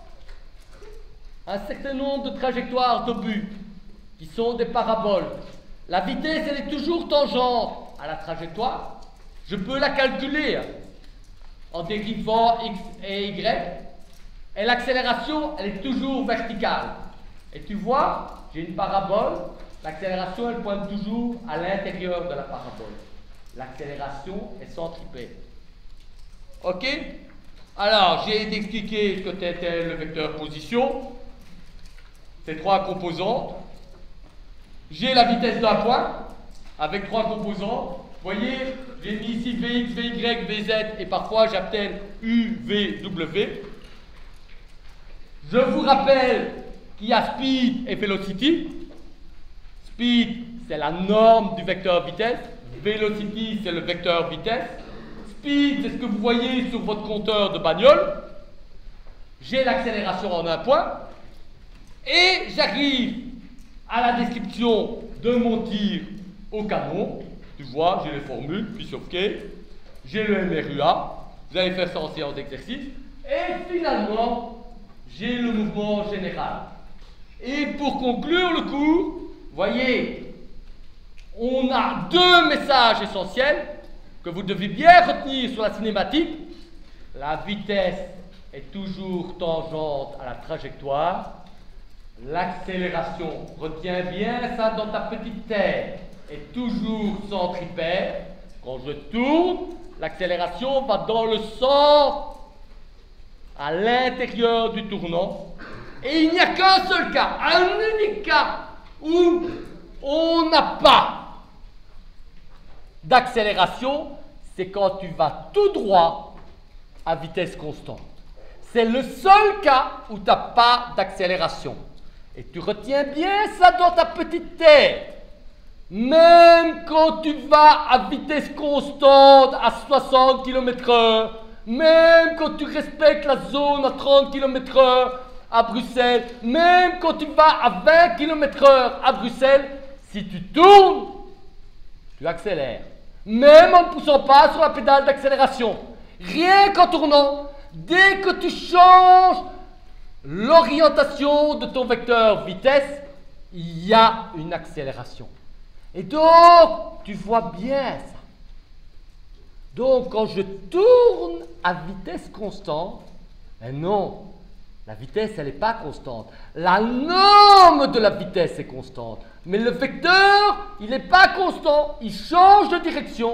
un certain nombre de trajectoires d'obus qui sont des paraboles. La vitesse, elle est toujours tangente à la trajectoire. Je peux la calculer en dérivant x et y. Et l'accélération, elle est toujours verticale. Et tu vois, j'ai une parabole. L'accélération, elle pointe toujours à l'intérieur de la parabole. L'accélération est centripète. Ok? Alors, j'ai expliqué ce que était le vecteur position. Ces trois composantes. J'ai la vitesse d'un point avec trois composantes. Vous voyez, j'ai mis ici Vx, Vy, Vz et parfois j'appelle U, V, W. Je vous rappelle qu'il y a speed et velocity. Speed, c'est la norme du vecteur vitesse. Velocity, c'est le vecteur vitesse. Speed, c'est ce que vous voyez sur votre compteur de bagnole. J'ai l'accélération en un point. Et j'arrive à la description de mon tir au canon. Tu vois, j'ai les formules, puis sauf que j'ai le MRUA. Vous allez faire ça en séance d'exercice. Et finalement, j'ai le mouvement général. Et pour conclure le cours, voyez, on a deux messages essentiels que vous devez bien retenir sur la cinématique. La vitesse est toujours tangente à la trajectoire. L'accélération, retiens bien ça dans ta petite tête, est toujours centripète. Quand je tourne, l'accélération va dans le sens à l'intérieur du tournant. Et il n'y a qu'un seul cas, un unique cas, où on n'a pas d'accélération, c'est quand tu vas tout droit à vitesse constante. C'est le seul cas où tu n'as pas d'accélération. Et tu retiens bien ça dans ta petite tête. Même quand tu vas à vitesse constante à 60 km/h, même quand tu respectes la zone à 30 km/h à Bruxelles, même quand tu vas à 20 km/h à Bruxelles, si tu tournes, tu accélères. Même en ne poussant pas sur la pédale d'accélération. Rien qu'en tournant, dès que tu changes l'orientation de ton vecteur vitesse, il y a une accélération. Et donc, tu vois bien ça. Donc, quand je tourne à vitesse constante, ben non, la vitesse, elle n'est pas constante. La norme de la vitesse est constante. Mais le vecteur, il n'est pas constant, il change de direction.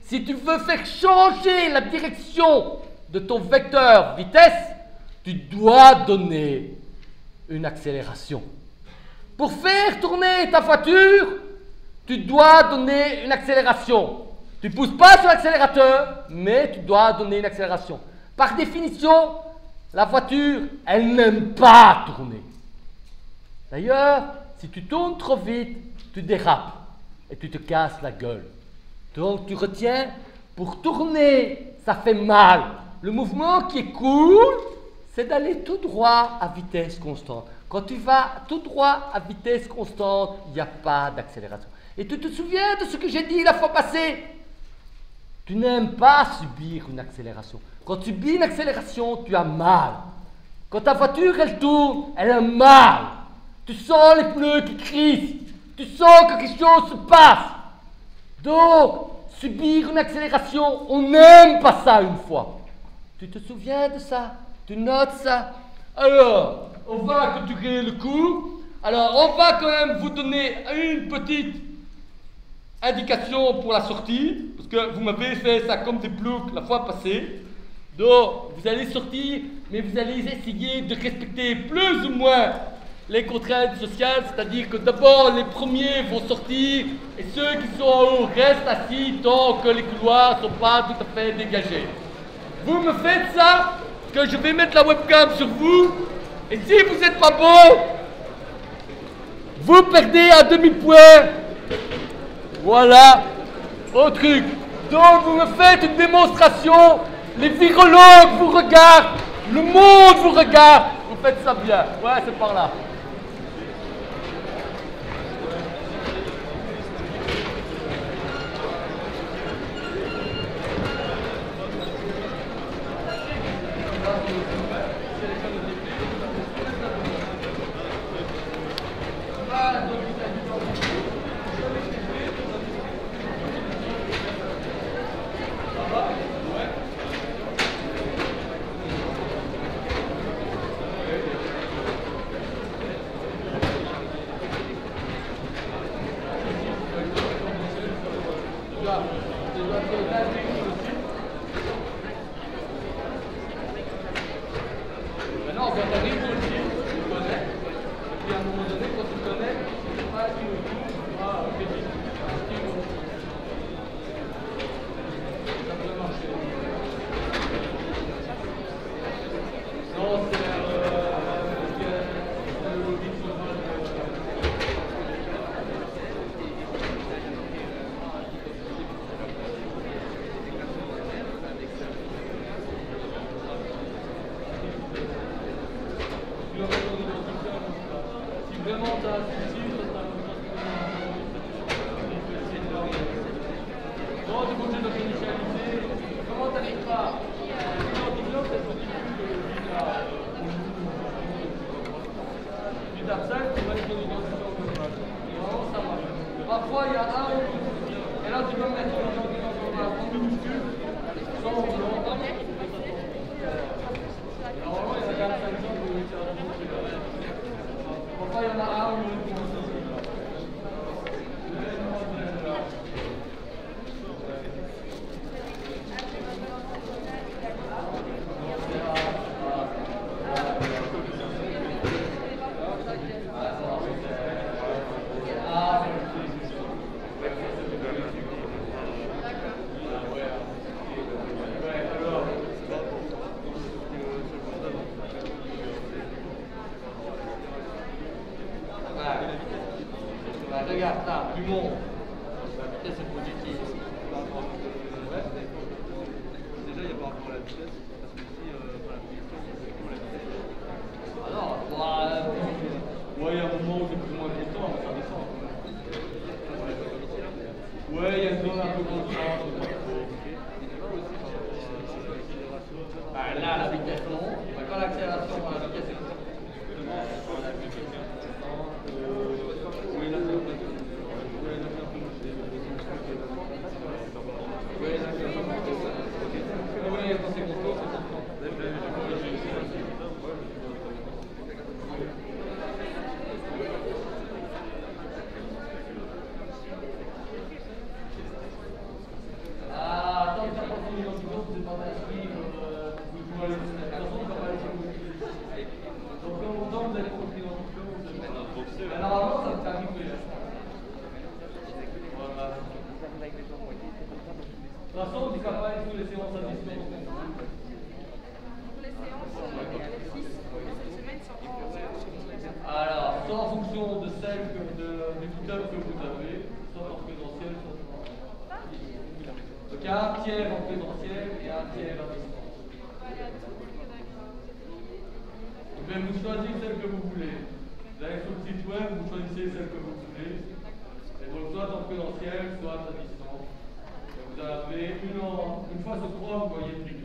si tu veux faire changer la direction de ton vecteur vitesse, tu dois donner une accélération. Pour faire tourner ta voiture, tu dois donner une accélération. Tu ne pousses pas sur l'accélérateur, mais tu dois donner une accélération. Par définition, la voiture, elle n'aime pas tourner. D'ailleurs, si tu tournes trop vite, tu dérapes et tu te casses la gueule. Donc tu retiens, pour tourner, ça fait mal. Le mouvement qui est cool, c'est d'aller tout droit à vitesse constante. Quand tu vas tout droit à vitesse constante, il n'y a pas d'accélération. Et tu te souviens de ce que j'ai dit la fois passée? Tu n'aimes pas subir une accélération. Quand tu subis une accélération, tu as mal. Quand ta voiture, elle tourne, elle a mal. Tu sens les pneus qui crissent. Tu sens que quelque chose se passe. Donc, subir une accélération, on n'aime pas ça une fois. Tu te souviens de ça? Tu notes ça? Alors, on va continuer le cours. Alors, on va quand même vous donner une petite indication pour la sortie, parce que vous m'avez fait ça comme des blocs la fois passée. Donc, vous allez sortir, mais vous allez essayer de respecter plus ou moins les contraintes sociales, c'est-à-dire que d'abord les premiers vont sortir et ceux qui sont en haut restent assis tant que les couloirs ne sont pas tout à fait dégagés. Vous me faites ça, que je vais mettre la webcam sur vous, et si vous n'êtes pas bon, vous perdez un demi-point. Voilà, au truc. Donc vous me faites une démonstration, les virologues vous regardent, le monde vous regarde, vous faites ça bien. Ouais, c'est par là. Maintenant, quand tu arrives au gym, tu te connais, et puis à un moment donné, quand tu te connais, tu sais pas qui le coup, tu vas péter. Ça peut marcher. Non, c'est le lobby sur si vraiment tu as un souci, non, tu es obligé de réinitialiser. Comment tu n'arrives pas? Tu tapes ça, tu vas ton identifiant globale. Vraiment, ça marche. Parfois, il y a un ou deux. Et là, tu peux mettre ton identifiant global en minuscule, sans longtemps. Normalement, il y a 45 ans pour réussir à trouver. Parfois, il y en a un ou deux. Regarde, là, du monde. La vitesse est positive. Déjà, il y a par rapport à la vitesse, parce que ici, la vitesse, c'est plutôt la vitesse. Alors, il y a un moment où c'est plus ou moins content, ça descend. Ouais, il y a une zone un peu constante. Là, la vitesse non. Quand l'accélération, la vitesse est constante. Ah, celle d'écouteurs que vous avez, soit en présentiel, soit en distance. Donc il y a un tiers en présentiel et un tiers à distance. Donc vous choisissez celle que vous voulez. Vous allez sur le site web, vous choisissez celle que vous voulez. Et donc soit en présentiel, soit à distance. Et vous avez une fois sur trois, vous voyez le